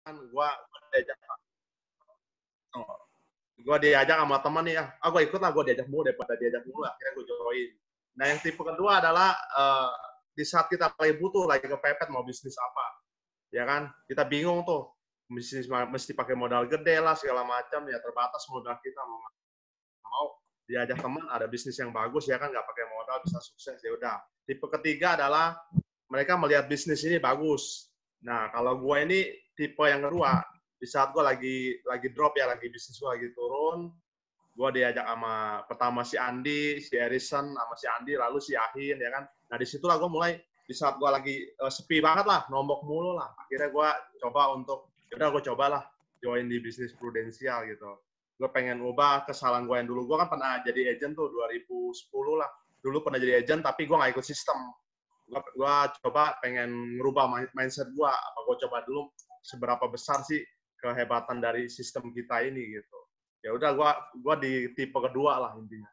Gua diajak gue diajak sama teman nih ya, gue ikut lah, gue diajak mulu daripada diajak mulu, akhirnya gue join. Nah yang tipe kedua adalah di saat kita lagi butuh, lagi kepepet mau bisnis apa, ya kan, kita bingung tuh, bisnis mesti pakai modal gede lah segala macam, ya terbatas modal kita, mau diajak teman ada bisnis yang bagus ya kan, nggak pakai modal bisa sukses, ya udah. Tipe ketiga adalah mereka melihat bisnis ini bagus. Nah kalau gue ini tipe yang kedua, di saat gue lagi drop ya, lagi bisnis gue lagi turun, gue diajak sama pertama si Andi, si Erison, sama si Andi, lalu si Ahin ya kan. Nah disitulah gue mulai, di saat gue lagi sepi banget lah, nombok mulu lah, akhirnya gue coba untuk, yaudah gue cobalah join di bisnis prudensial gitu. Gue pengen ubah kesalahan gue yang dulu. Gue kan pernah jadi agent tuh 2010 lah. Dulu pernah jadi agent tapi gue nggak ikut sistem. Gue coba pengen ngerubah mindset gue. Apa gue coba dulu seberapa besar sih kehebatan dari sistem kita ini gitu. Ya udah gue di tipe kedua lah intinya.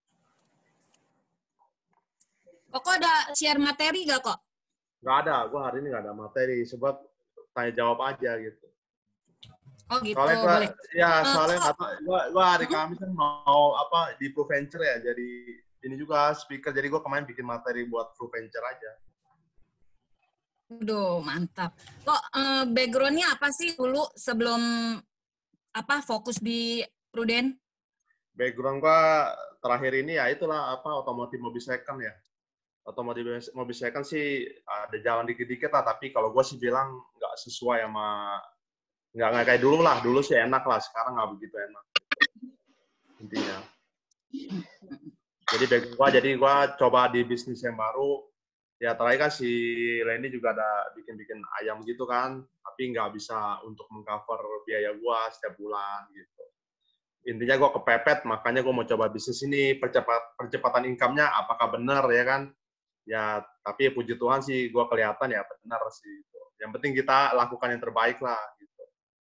Kok ada share materi gak kok? Nggak ada. Gue hari ini nggak ada materi. Sebab tanya jawab aja gitu. Oh gitu, soalnya boleh. Soalnya gue hari Kamis kan mau apa di ProVenture ya, jadi ini juga speaker, jadi gue kemarin bikin materi buat ProVenture aja. Aduh, mantap. Kok background-nya apa sih dulu sebelum fokus di Pruden? Background gue terakhir ini ya itulah otomotif mobil second ya. Otomotif mobil second sih ada jalan dikit-dikit lah, tapi kalau gue sih bilang nggak sesuai sama, nggak kayak dulu lah. Dulu sih enak lah, sekarang nggak begitu enak intinya. Jadi gue coba di bisnis yang baru. Ya terakhir kan si Lenny juga ada bikin ayam gitu kan, tapi nggak bisa untuk mengcover biaya gue setiap bulan gitu. Intinya gue kepepet, makanya gue mau coba bisnis ini, percepatan income-nya apakah benar ya kan. Ya tapi puji Tuhan sih gue kelihatan ya benar sih. Gitu. Yang penting kita lakukan yang terbaik lah gitu.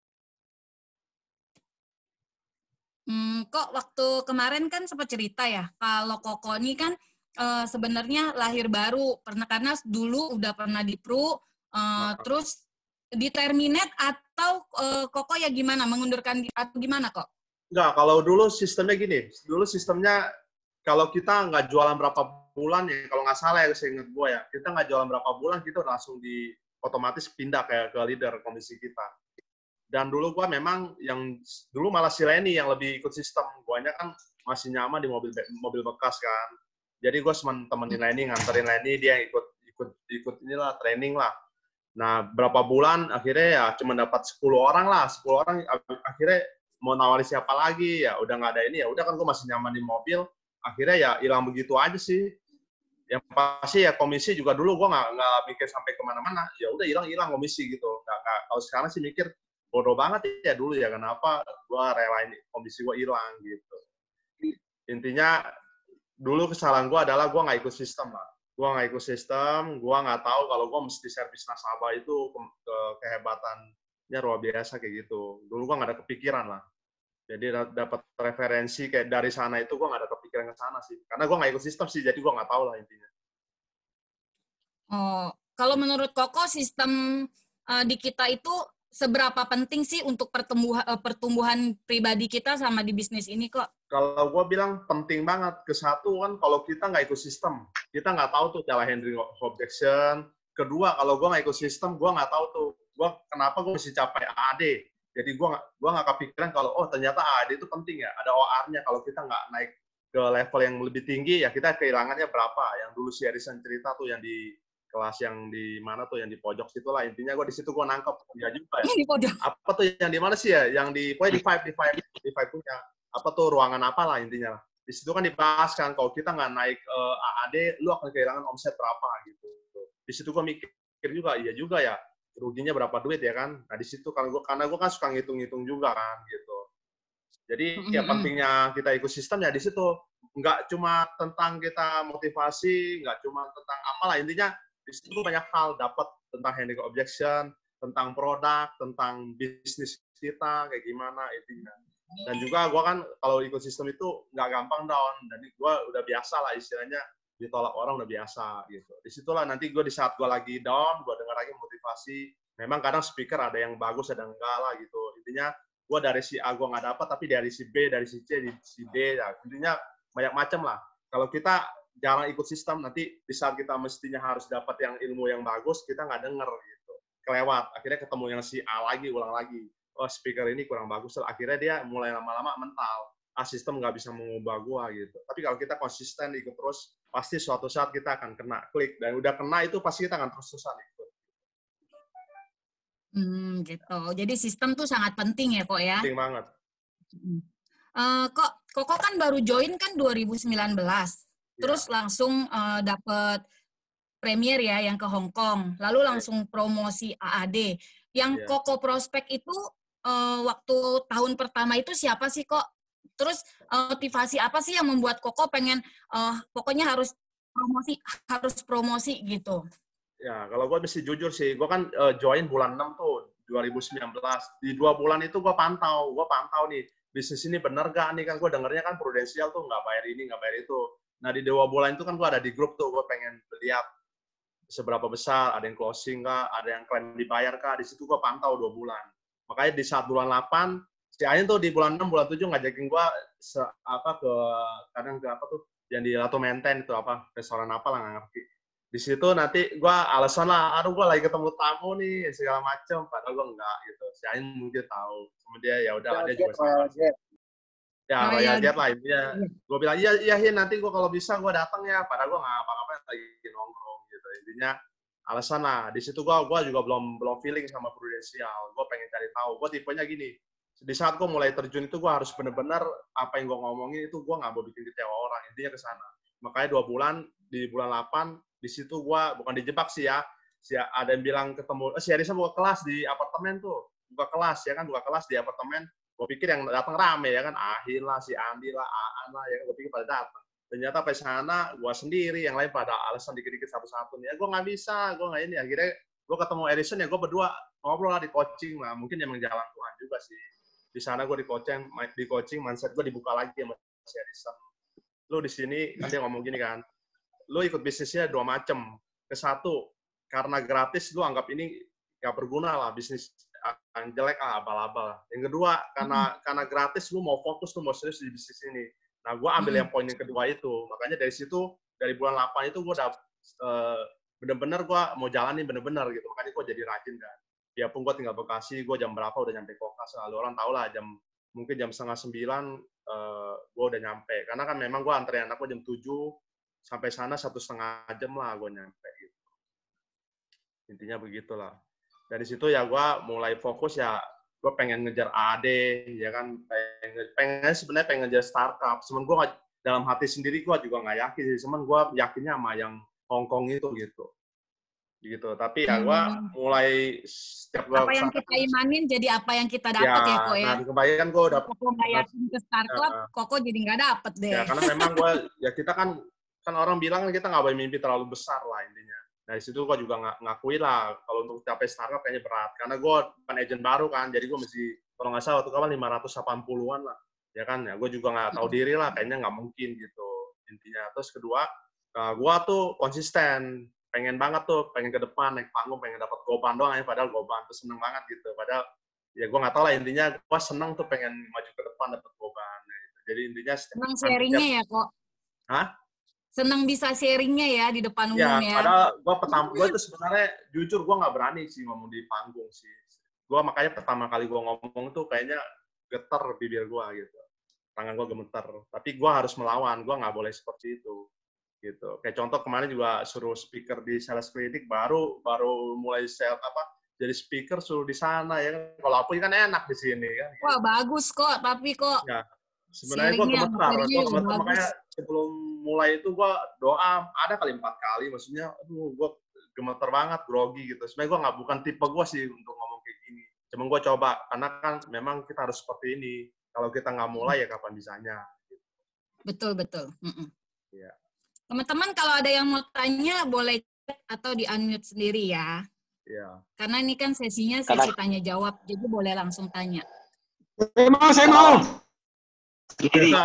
Kok waktu kemarin kan sempat cerita ya, kalau Koko ini kan sebenarnya lahir baru, karena dulu udah pernah di Pru, terus di terminate atau Koko ya gimana, mengundurkan atau gimana kok? Enggak, kalau dulu sistemnya gini, dulu sistemnya kalau kita nggak jualan berapa bulan ya, kalau nggak salah ya, saya ingat gue ya, kita nggak jualan berapa bulan, kita langsung otomatis pindah ke leader komisi kita. Dan dulu gue memang yang dulu malah si Lenny yang lebih ikut sistem, guanya kan masih nyaman di mobil bekas kan. Jadi gue temenin Lenny, nganterin Lenny, dia ikut inilah training lah. Nah berapa bulan akhirnya ya cuma dapat 10 orang lah, 10 orang akhirnya mau nawari siapa lagi ya udah nggak ada ini, ya udah kan gue masih nyaman di mobil, akhirnya ya hilang begitu aja sih. Yang pasti ya komisi juga dulu gue nggak mikir sampai kemana-mana, ya udah hilang komisi gitu. Kalau sekarang sih mikir bodoh banget ya dulu ya, kenapa gue relain komisi gue hilang gitu. Intinya dulu kesalahan gue adalah gue nggak ikut sistem lah. Gue nggak ikut sistem, gue nggak tahu kalau gue mesti servis nasabah itu kehebatannya luar biasa kayak gitu. Dulu gue nggak ada kepikiran lah. Jadi dapat referensi kayak dari sana itu gue nggak ada kepikiran ke sana sih. Karena gue nggak ikut sistem sih, jadi gue nggak tahu lah intinya. Oh, kalau menurut Koko sistem di kita itu seberapa penting sih untuk pertumbuhan pribadi kita sama di bisnis ini kok? Kalau gue bilang penting banget. Kesatu kan kalau kita nggak ikut sistem, kita nggak tahu tuh cara handling objection. Kedua, kalau gue nggak ikut sistem, gue nggak tahu tuh kenapa gue mesti capai AAD. Jadi gue nggak kepikiran kalau ternyata AAD itu penting ya, ada OR-nya. Kalau kita nggak naik ke level yang lebih tinggi, ya kita kehilangannya berapa. Yang dulu si Harrison cerita tuh yang di kelas yang di mana tuh, yang di pojok situ lah. Intinya gue di situ gue nangkep. Ya juga ya. Di pojok. Apa tuh yang di mana sih ya? Yang di five punya. Apa tuh ruangan apa lah intinya. Di situ kan dibahas kan, kalau kita nggak naik AAD, lu akan kehilangan omset berapa gitu. Di situ gue mikir juga, iya juga ya, ruginya berapa duit ya kan. Nah di situ karena gue kan suka ngitung-ngitung juga kan gitu. Jadi ya pentingnya kita ikut sistem ya di situ. Nggak cuma tentang kita motivasi, nggak cuma tentang apalah, intinya di situ banyak hal dapat tentang handling objection, tentang produk, tentang bisnis kita kayak gimana intinya. Dan juga gue kan kalau ikut sistem itu nggak gampang down, dan gue udah biasa lah istilahnya ditolak orang udah biasa gitu. Disitulah nanti gue di saat gue lagi down, gue dengar lagi motivasi, Memang kadang speaker ada yang bagus, ada yang enggak lah gitu. Intinya gue dari si A gue nggak dapat, tapi dari si B, dari si C, dari si D, ya. Intinya banyak macam lah. Kalau kita jarang ikut sistem, nanti di saat kita mestinya harus dapat yang ilmu yang bagus, kita nggak denger gitu. Kelewat. Akhirnya ketemu yang si A lagi, ulang lagi. Oh, speaker ini kurang bagus. Akhirnya dia mulai lama-lama mental. Sistem nggak bisa mengubah gua gitu. Tapi kalau kita konsisten ikut terus, pasti suatu saat kita akan kena klik. Dan udah kena itu pasti kita akan terus-terusan ikut. Gitu. Jadi sistem tuh sangat penting ya kok ya. Penting banget. Koko kan baru join kan 2019. Terus langsung dapet premier ya yang ke Hong Kong. Lalu langsung promosi AAD. Yang Koko prospek itu waktu tahun pertama itu siapa sih kok? Terus motivasi apa sih yang membuat Koko pengen pokoknya harus promosi gitu? Ya, kalau gue mesti jujur sih, gue kan join bulan 6 tuh, 2019. Di 2 bulan itu gue pantau nih, bisnis ini bener gak nih, kan gue dengernya kan Prudensial tuh nggak bayar ini, nggak bayar itu. Nah, di 2 bulan itu kan gue ada di grup tuh, gue pengen lihat seberapa besar, ada yang closing kah, ada yang klaim dibayar kah, di situ gue pantau 2 bulan. Makanya di saat bulan 8, si Ain tuh di bulan 6, bulan 7 ngajakin gue kadang ke apa tuh, yang di Lato Maintain itu apa, restoran apa lah, nggak ngerti. Di situ nanti gue alasan lah, aduh gue lagi ketemu tamu nih, segala macem, padahal gue enggak gitu. Si Ain mungkin tahu, sama dia ya udah, dia juga sabar. Ya, Royal Jet lah intinya. Gue bilang, iya Hin, nanti gue kalau bisa gue datang ya, padahal gue nggak apa-apa lagi nongkrong gitu. Intinya alasan lah. Di situ gue juga belum feeling sama Prudensial. Gue pengen cari tahu. Gue tipenya gini, di saat gue mulai terjun itu gue harus bener-bener apa yang gue ngomongin itu gue nggak mau bikin kecewa orang. Intinya ke sana. Makanya 2 bulan, di bulan 8, di situ gue bukan dijebak sih ya. Ada yang bilang ketemu, si Arisa buka kelas di apartemen tuh. Buka kelas ya kan, buka kelas di apartemen. Gue pikir yang datang rame ya kan, Ahin lah, si Andi lah, Aan lah, ya kan, gue pikir pada datang. Ternyata pas sana, gue sendiri, yang lain pada alasan dikit-dikit satu-satu nih. Ya gue nggak bisa, gue nggak ini. Akhirnya gue ketemu Edison ya, gue berdua ngobrol lah di coaching lah. Mungkin emang jalan Tuhan juga sih. Di sana gue di coaching, mindset gue dibuka lagi sama si Edison. Lu di sini, kan dia ngomong gini kan, lu ikut bisnisnya 2 macam. Ke satu, karena gratis, lu anggap ini nggak berguna lah, bisnis yang jelek abal-abal. Yang kedua, karena gratis, lu mau fokus, lu mau serius di bisnis ini. Nah, gue ambil yang poin yang kedua itu. Makanya dari situ, dari bulan 8 itu gue udah bener-bener gue mau jalanin bener-bener gitu. Makanya gue jadi rajin kan. Biarpun gue tinggal Bekasi, gue jam berapa udah nyampe Kokas. Lalu orang tau lah, mungkin jam 8:30 gue udah nyampe. Karena kan memang gue anterin anak gue jam 7, sampai sana 1,5 jam lah gue nyampe gitu. Intinya begitulah. Dari situ ya gue mulai fokus ya, gue pengen ngejar AD ya kan, sebenarnya pengen ngejar startup. Cuman gue dalam hati sendiri gue juga nggak yakin sih, cuman gue yakinnya sama yang Hong Kong itu gitu. Tapi ya gue mulai setiap gue apa yang kita imanin jadi apa yang kita dapat ya kok ya. Nah kebayang gue udah Koko nggak yakin ke startup, Koko jadi nggak dapet deh. Ya karena memang gue ya kita kan orang bilang kita nggak boleh mimpi terlalu besar lah intinya. Nah, di situ gue juga ngakui lah, kalau untuk capai startup kayaknya berat. Karena gue bukan agent baru kan, jadi gue mesti, kalau nggak salah waktu kapan 580-an lah. Ya kan, ya gue juga nggak tahu diri lah, kayaknya nggak mungkin gitu intinya. Terus kedua, gue tuh konsisten, pengen banget tuh, pengen ke depan, naik panggung, pengen dapat goban doang ya, padahal goban tuh seneng banget gitu. Padahal, ya gue nggak tahu lah intinya, gue seneng tuh pengen maju ke depan, dapat goban. Gitu. Jadi intinya... Senang sharingnya ya kok? Hah? Senang bisa sharingnya ya di depan umum ya. Padahal gue itu sebenarnya jujur gue nggak berani sih ngomong di panggung sih. Gue makanya pertama kali gue ngomong tuh kayaknya getar bibir gue gitu, tangan gue gemeter. Tapi gue harus melawan, gue nggak boleh seperti itu. Gitu. Kayak contoh kemarin juga suruh speaker di Sales Clinic, baru mulai jadi speaker suruh di sana ya. Kalau aku kan enak di sini kan. Wah bagus kok, tapi kok. Ya. Sebenarnya gue gemetar, makanya sebelum mulai itu gue doa ada kali 4 kali, maksudnya aduh gue gemeter banget, grogi gitu. Sebenarnya gue bukan tipe gue sih untuk ngomong kayak gini. Cuma gue coba, karena kan memang kita harus seperti ini. Kalau kita nggak mulai ya kapan bisanya. Betul. Ya. Teman-teman kalau ada yang mau tanya boleh chat atau di-unmute sendiri ya. Iya. Karena ini kan sesinya sesi tanya jawab, jadi boleh langsung tanya. Saya mau. Kiri.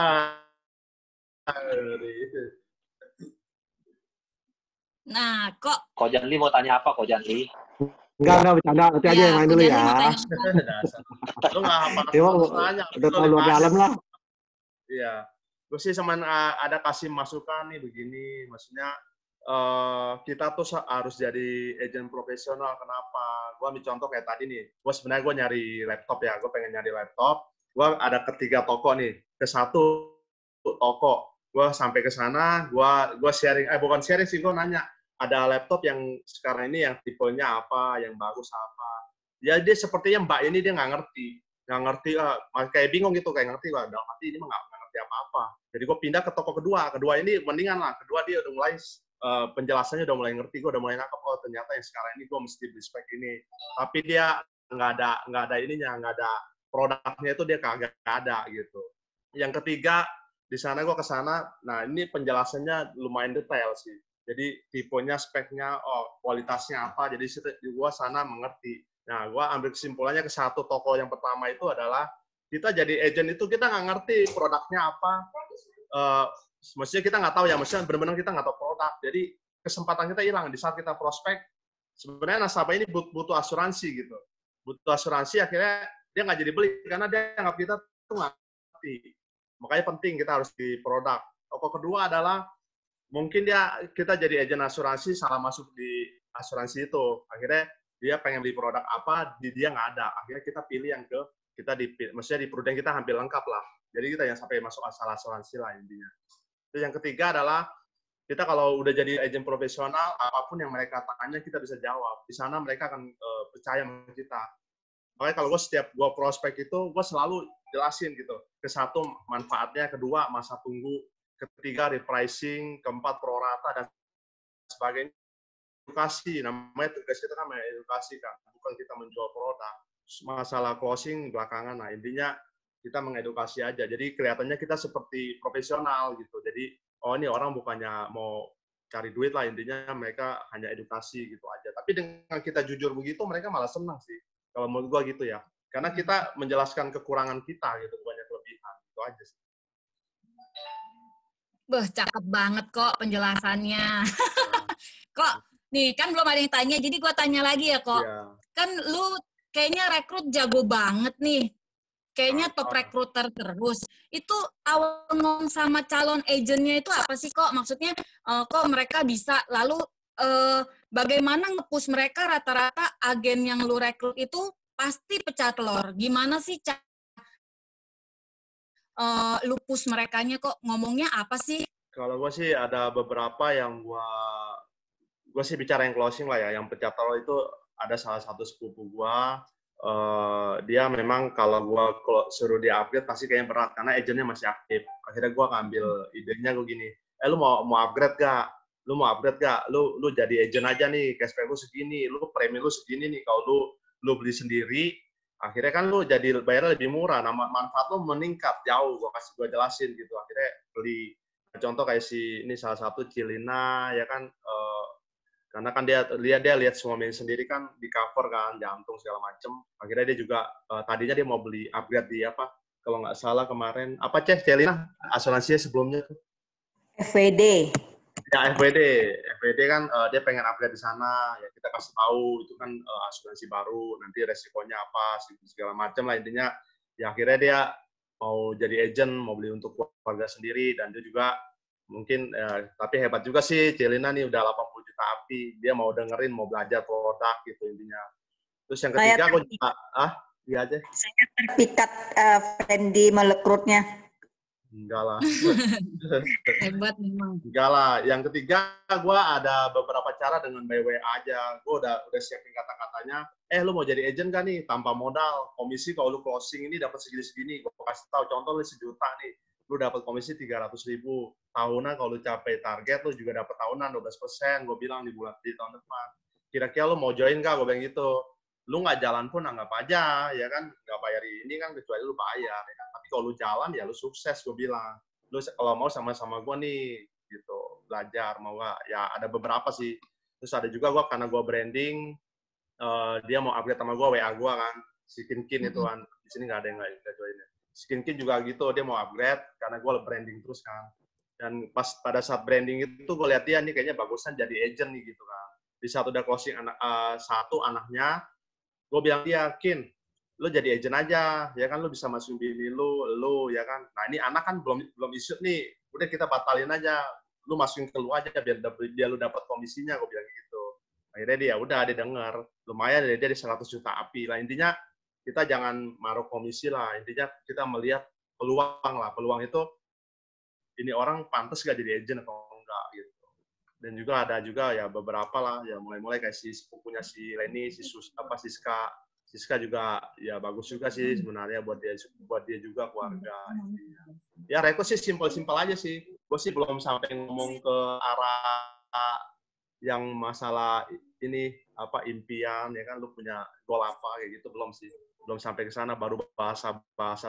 Nah, kok Janli mau tanya apa, Kok Janli? Enggak, bercanda. Nanti aja yang lain Ko dulu Janli ya. mau tanya apa? Dasar. Lu nggak apa Emang harus nanya. udah Lu tahu luar dibahas. dalam lah. Iya. Gue sih cuman ada kasih masukan nih begini. Maksudnya kita tuh harus jadi agent profesional. Kenapa? Gue ambil contoh kayak tadi nih. Gue sebenarnya gue nyari laptop ya. Gue pengen nyari laptop. Gue ada ketiga toko nih. Ke satu toko. Gue sampai ke sana. Gue sharing. Bukan sharing sih. Gue nanya. Ada laptop yang sekarang ini yang tipenya apa, yang bagus apa. Ya dia sepertinya mbak ini dia nggak ngerti kayak bingung gitu, kayak ngerti lah, dalam hati ini mah nggak ngerti apa-apa. Jadi gue pindah ke toko kedua ini mendingan lah, kedua dia udah mulai penjelasannya udah mulai ngerti, gue udah mulai nangkep, oh ternyata yang sekarang ini gue mesti beli spek ini, tapi dia nggak ada ininya, nggak ada produknya itu dia kagak ada gitu. Yang ketiga di sana gue ke sana, nah ini penjelasannya lumayan detail sih. Jadi tipenya, speknya, kualitasnya apa, jadi gue sana mengerti. Nah, gue ambil kesimpulannya ke satu toko yang pertama itu adalah kita jadi agent itu kita nggak ngerti produknya apa. Maksudnya kita nggak tahu ya, maksudnya benar-benar kita nggak tahu produk. Jadi kesempatan kita hilang di saat kita prospek. Sebenarnya nasabah ini butuh asuransi gitu. Butuh asuransi akhirnya dia nggak jadi beli karena dia anggap kita tuh nggak ngerti. Makanya penting kita harus di produk. Toko kedua adalah mungkin kita jadi agen asuransi salah masuk di asuransi itu. Akhirnya dia pengen beli produk apa, dia nggak ada. Akhirnya kita pilih yang maksudnya di Prudent kita hampir lengkap lah. Jadi kita yang sampai masuk asal asuransi lah intinya. Terus yang ketiga adalah kita kalau udah jadi agen profesional, apapun yang mereka tanya kita bisa jawab. Di sana mereka akan percaya sama kita. Makanya kalau setiap gue prospek itu, gue selalu jelasin gitu. Ke satu, manfaatnya. Kedua, masa tunggu. Ketiga, repricing. Keempat, pro rata, dan sebagainya. Edukasi. Namanya tugas kita kan edukasi kan. Bukan kita menjual produk. Masalah closing belakangan. Nah, intinya kita mengedukasi aja. Jadi kelihatannya kita seperti profesional gitu. Jadi, ini orang bukannya mau cari duit lah. Intinya mereka hanya edukasi gitu aja. Tapi dengan kita jujur begitu, mereka malah senang sih. Kalau menurut gua gitu ya. Karena kita menjelaskan kekurangan kita gitu, bukannya kelebihan. Itu aja sih. Cakep banget kok penjelasannya. Kok, nih kan belum ada yang tanya, jadi gua tanya lagi ya kok. Yeah. Kan lu kayaknya rekrut jago banget nih. Kayaknya top recruiter terus. Itu awal ngomong sama calon agennya itu apa sih kok? Maksudnya kok mereka bisa, lalu bagaimana nge-push mereka? Rata-rata agen yang lu rekrut itu pasti pecah telur. Gimana sih lu push merekanya kok? Ngomongnya apa sih? Kalau gue sih ada beberapa yang gue sih bicara yang closing lah ya. Yang pecah telur itu ada salah satu sepupu gue. Dia memang kalau gue suruh dia upgrade pasti kayaknya berat karena agennya masih aktif. Akhirnya gue ngambil idenya gue gini, lu mau upgrade gak? Lu mau upgrade gak? Lu jadi agent aja nih, cashback lu segini, lu premi lu segini nih. Kalau lu beli sendiri, akhirnya kan lu jadi bayarnya lebih murah, manfaat lu meningkat jauh. Gue jelasin gitu. Akhirnya beli. Contoh kayak ini salah satu Cilina ya kan. Karena kan dia lihat semua menu sendiri kan di cover kan, jantung segala macem. Akhirnya dia juga tadinya dia mau beli upgrade di apa, kalau nggak salah kemarin apa Celina asuransinya sebelumnya tuh FWD. Ya FWD kan dia pengen upgrade di sana, ya kita kasih tahu itu kan asuransi baru, nanti resikonya apa segala macam lah intinya. Ya akhirnya dia mau jadi agent, mau beli untuk keluarga sendiri, dan dia juga mungkin tapi hebat juga sih Celina nih udah 80 juta api, dia mau dengerin, mau belajar produk gitu intinya. Terus yang ketiga aku juga iya aja. Saya terpikat Fendi merekrutnya. Enggak lah. Hebat memang. Enggak lah. Yang ketiga gue ada beberapa cara dengan by WA aja. Gue udah siapin kata-katanya. Lu mau jadi agent kan nih tanpa modal, komisi kalau lu closing ini dapat segini-segini. Gue kasih tahu contoh lu 1 juta nih. Lu dapat komisi 300.000 tahunan, kalau lu capai target lu juga dapat tahunan 12%. Gue bilang di tahun depan. Kira-kira lu mau join gak? Gue bilang gitu. Lu nggak jalan pun anggap aja, ya kan? Nggak bayar ini kan kecuali lu bayar. Ya kan? Tapi kalau lu jalan ya lu sukses, gue bilang. Lu kalau mau sama-sama gue nih, gitu. Belajar mau gak? Ya ada beberapa sih. Terus ada juga gue karena gue branding, dia mau upgrade sama gue, WA gue kan. Si Kinkin itu kan. Di sini nggak ada yang nggak join. Si Kinkin juga gitu, dia mau upgrade karena gue branding terus kan. Dan pas pada saat branding itu gue lihat dia nih kayaknya bagusan jadi agent nih gitu kan. Di saat udah closing satu anaknya, gue bilang dia, Kin, lu jadi agent aja, ya kan, lu bisa masukin bini lu, ya kan. Nah ini anak kan belum isut nih, udah kita batalin aja, lu masukin ke lu aja biar lu dapat komisinya, gue bilang gitu. Akhirnya dia denger, lumayan dia di 100 juta api lah. Intinya kita jangan maruh komisi lah, intinya kita melihat peluang lah, peluang itu ini orang pantas gak jadi agent atau enggak gitu. Dan juga ada juga ya beberapa lah, ya mulai-mulai kayak si sepupunya si Leni, Siska juga ya bagus juga sih sebenarnya buat dia juga keluarga. Ya Reko sih simpel-simpel aja sih. Gue sih belum sampai ngomong ke arah yang masalah ini apa impian ya kan, lu punya goal apa kayak gitu, belum sih. Belum sampai ke sana, baru bahasa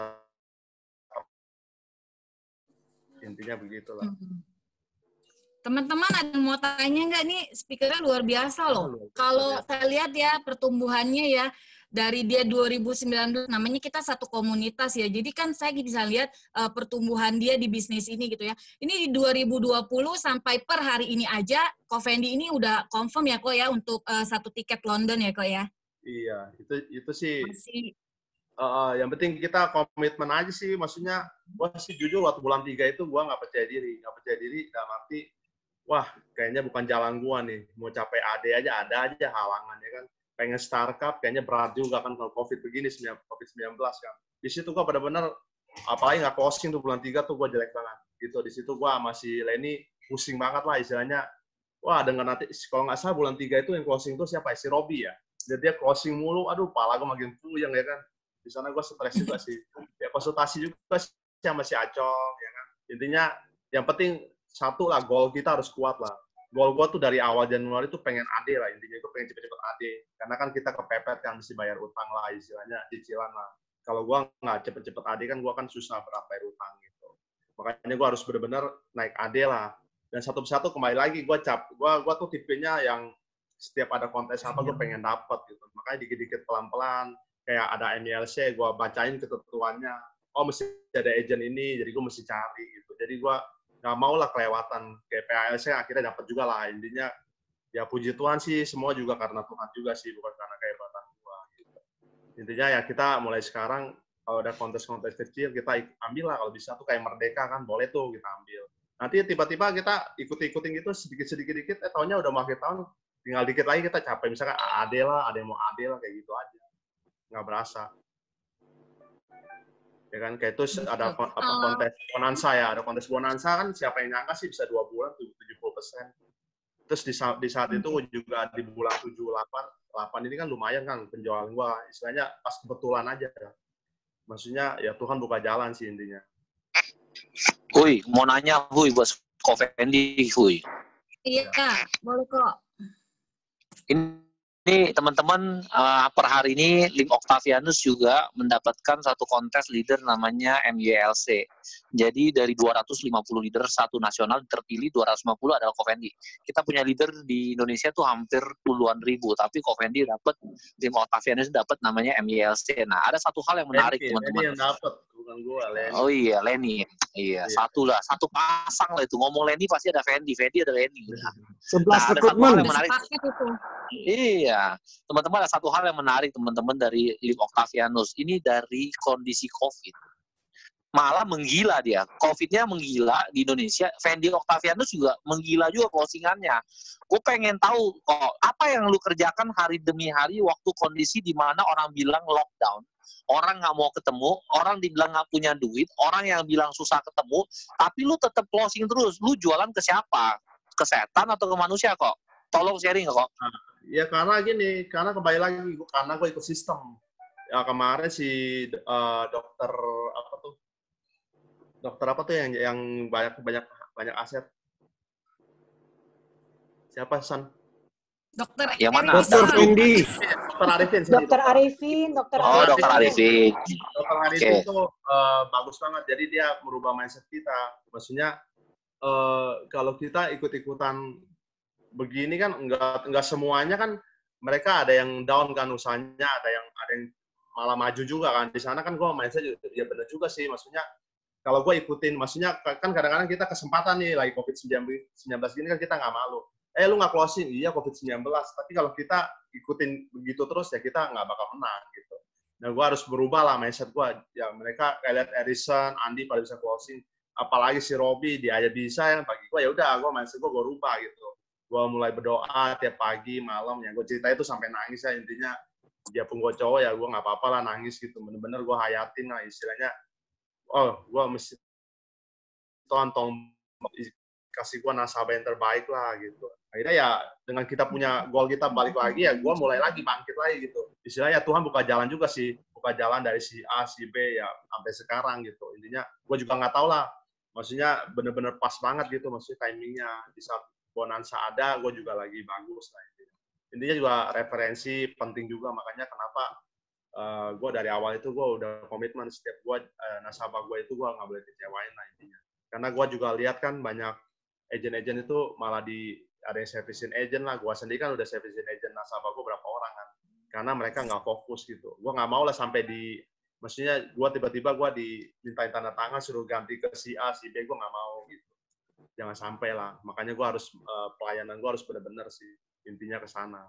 intinya begitulah. Teman-teman ada yang mau tanya nggak nih? Speakernya luar biasa loh. Kalau saya lihat ya pertumbuhannya ya dari dia 2019, namanya kita satu komunitas ya. Jadi kan saya bisa lihat pertumbuhan dia di bisnis ini gitu ya. Ini di 2020 sampai per hari ini aja, Ko Fendi ini udah confirm ya kok ya untuk satu tiket London ya kok ya. Iya, itu sih. Masih. Yang penting kita komitmen aja sih. Maksudnya, gue sih jujur waktu bulan 3 itu gue nggak percaya diri dalam arti, wah kayaknya bukan jalan gue nih. Mau capai AD aja ada aja halangan ya kan. Pengen startup kayaknya berat juga kan kalau COVID begini, COVID-19 kan. Di situ gue benar-benar, apalagi nggak closing tuh bulan 3 tuh gue jelek banget. Gitu. Di situ gue masih Leni pusing banget lah istilahnya. Wah dengan nanti, kalau nggak salah bulan 3 itu yang closing tuh siapa ya? Si Robi ya. Jadi dia closing mulu, aduh pala gue makin puyeng ya kan. Di sana gue stres juga sih. Ya konsultasi juga sih sama si Acong ya kan. Intinya yang penting satu lah, goal kita harus kuat lah. Goal gue tuh dari awal Januari tuh pengen AD lah, intinya gue pengen cepet-cepet AD. Karena kan kita kepepet kan, mesti bayar utang lah istilahnya, cicilan lah. Kalau gue nggak cepet-cepet AD kan gue kan susah berat bayar utang gitu. Makanya gue harus benar-benar naik AD lah. Dan satu persatu kembali lagi gue tuh tipenya yang setiap ada kontes apa gue pengen dapet gitu. Makanya dikit-dikit pelan-pelan, kayak ada MILC, gue bacain ketentuannya. Oh mesti ada agent ini, jadi gue mesti cari gitu. Jadi gue nggak mau lah kelewatan. Kayak PALC akhirnya dapat juga lah. Intinya ya puji Tuhan sih, semua juga karena Tuhan juga sih, bukan karena kehebatan gue. Gitu. Intinya ya kita mulai sekarang kalau ada kontes-kontes kecil kita ambil lah, kalau bisa tuh kayak Merdeka kan boleh tuh kita ambil. Nanti tiba-tiba kita ikutin gitu sedikit-sedikit, tahunnya udah mau akhir tahun, tinggal dikit lagi kita capai. Misalkan AD lah, ada yang mau AD lah kayak gitu aja, nggak berasa. Ya kan kayak itu ada kontes bonanza ya, ada kontes bonanza kan siapa yang nyangka sih bisa 2 bulan 70%. Terus di saat itu juga di bulan 7, 8 ini kan lumayan kan penjualan gua, istilahnya pas kebetulan aja. Maksudnya ya Tuhan buka jalan sih intinya. Huy, mau nanya Huy buat Ko Fendi, Huy. Iya, boleh kok. Ini teman-teman per hari ini Lim Octavianus juga mendapatkan satu kontes leader namanya MYLC. Jadi dari 250 leader satu nasional terpilih 250 adalah Ko Fendi. Kita punya leader di Indonesia tuh hampir puluhan ribu, tapi Ko Fendi dapat, Lim Octavianus dapat namanya MYLC. Nah, ada satu hal yang menarik teman-teman. Leni yang dapat, bukan gua, Leni. Oh iya, Leni. Iya, satu pasang lah itu. Ngomong Leni pasti ada Fendi ada Leni. 11 ada satu hal yang menarik. Iya, teman-teman ada satu hal yang menarik teman-teman dari Lim Octavianus. Ini dari kondisi COVID. Malah menggila dia. COVID-nya menggila di Indonesia. Fendi Octavianus juga menggila juga closingannya. Gue pengen tahu kok apa yang lu kerjakan hari demi hari waktu kondisi di mana orang bilang lockdown. Orang nggak mau ketemu, orang dibilang nggak punya duit, orang yang bilang susah ketemu, tapi lu tetap closing terus. Lu jualan ke siapa? Ke setan atau ke manusia kok? Tolong sharing kok. Ya karena gini, karena kembali lagi, karena gue ikut sistem. Ya kemarin si dokter apa tuh yang banyak aset. Siapa San? Dokter yang mana? Dokter Fendi. Dokter Arifin. Dokter Arifin itu bagus banget. Jadi dia merubah mindset kita. Maksudnya kalau kita ikut-ikutan begini kan enggak semuanya kan, mereka ada yang down kan usahanya, ada yang malah maju juga kan. Di sana kan gue mindset ya benar juga sih. Maksudnya kalau gue ikutin, maksudnya kan kadang-kadang kita kesempatan nih lagi COVID-19 gini kan kita nggak malu. lu nggak closing, iya COVID-19. Tapi kalau kita ikutin begitu terus ya kita nggak bakal menang gitu. Nah, gue harus berubah lah mindset gue. Ya mereka kayak lihat Edison, Andi pada bisa closing, apalagi si Robi dia aja bisa ya. Bagi gue ya udah, gue mindset gue rubah gitu. Gue mulai berdoa tiap pagi, malam ya. Gue cerita itu sampai nangis ya intinya. Dia pun gue cowok ya, gue nggak apa-apa lah nangis gitu. Bener-bener gue hayatin lah istilahnya. Oh, gue mesti tonton kasih gue nasabah yang terbaik lah gitu. Akhirnya ya dengan kita punya goal kita balik lagi ya gue mulai lagi bangkit lagi gitu. Istilahnya Tuhan buka jalan juga sih, buka jalan dari si A, si B ya sampai sekarang gitu. Intinya gue juga nggak tahu lah, maksudnya bener-bener pas banget gitu, maksudnya timingnya di saat bonanza ada gue juga lagi bagus lah. Intinya juga referensi penting juga, makanya kenapa gue dari awal itu gue udah komitmen setiap gue nasabah gue itu gue nggak boleh kecewain lah intinya. Karena gue juga lihat kan banyak agent-agent itu malah ada yang servicing agent lah. Gue sendiri kan udah servicing agent nasabah gue berapa orang kan. Karena mereka nggak fokus gitu. Gue nggak mau lah sampai maksudnya gue tiba-tiba gue dimintain tanda tangan suruh ganti ke si A, si B, gue nggak mau gitu. Jangan sampai lah. Makanya gue harus, pelayanan gue harus benar-benar sih. Intinya ke sana.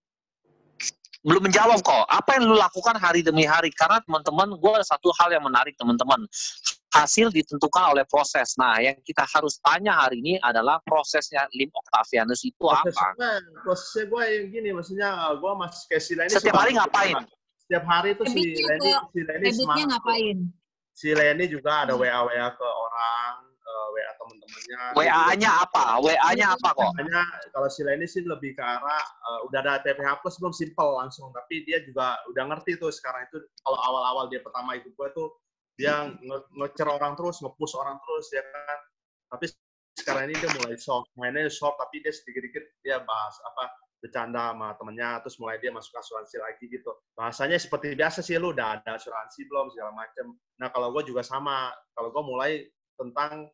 Belum menjawab kok. Apa yang lu lakukan hari demi hari? Karena teman-teman, gue ada satu hal yang menarik teman-teman. Hasil ditentukan oleh proses. Nah, yang kita harus tanya hari ini adalah prosesnya Lim Octavianus itu apa? Prosesnya gue yang gini, maksudnya gue masih kayak si Leni. Setiap hari ngapain? Setiap hari itu si Leni semangat. Ngapain? Si Leni juga ada WA ke orang, WA teman-temannya. WA-nya apa? WA-nya apa kok? Hanya kalau si Leni sih lebih ke arah udah ada TPH Plus belum, simple langsung, tapi dia juga udah ngerti tuh sekarang itu. Kalau awal-awal dia pertama ikut gue tuh dia ngecer orang terus, nge-push orang terus ya kan. Tapi sekarang ini dia mulai soft, mainnya soft, tapi dia sedikit-sedikit dia bahas bercanda sama temennya, terus mulai dia masuk asuransi lagi gitu. Bahasanya seperti biasa sih, lu udah ada asuransi belum segala macem. Nah kalau gue juga sama, kalau gue mulai tentang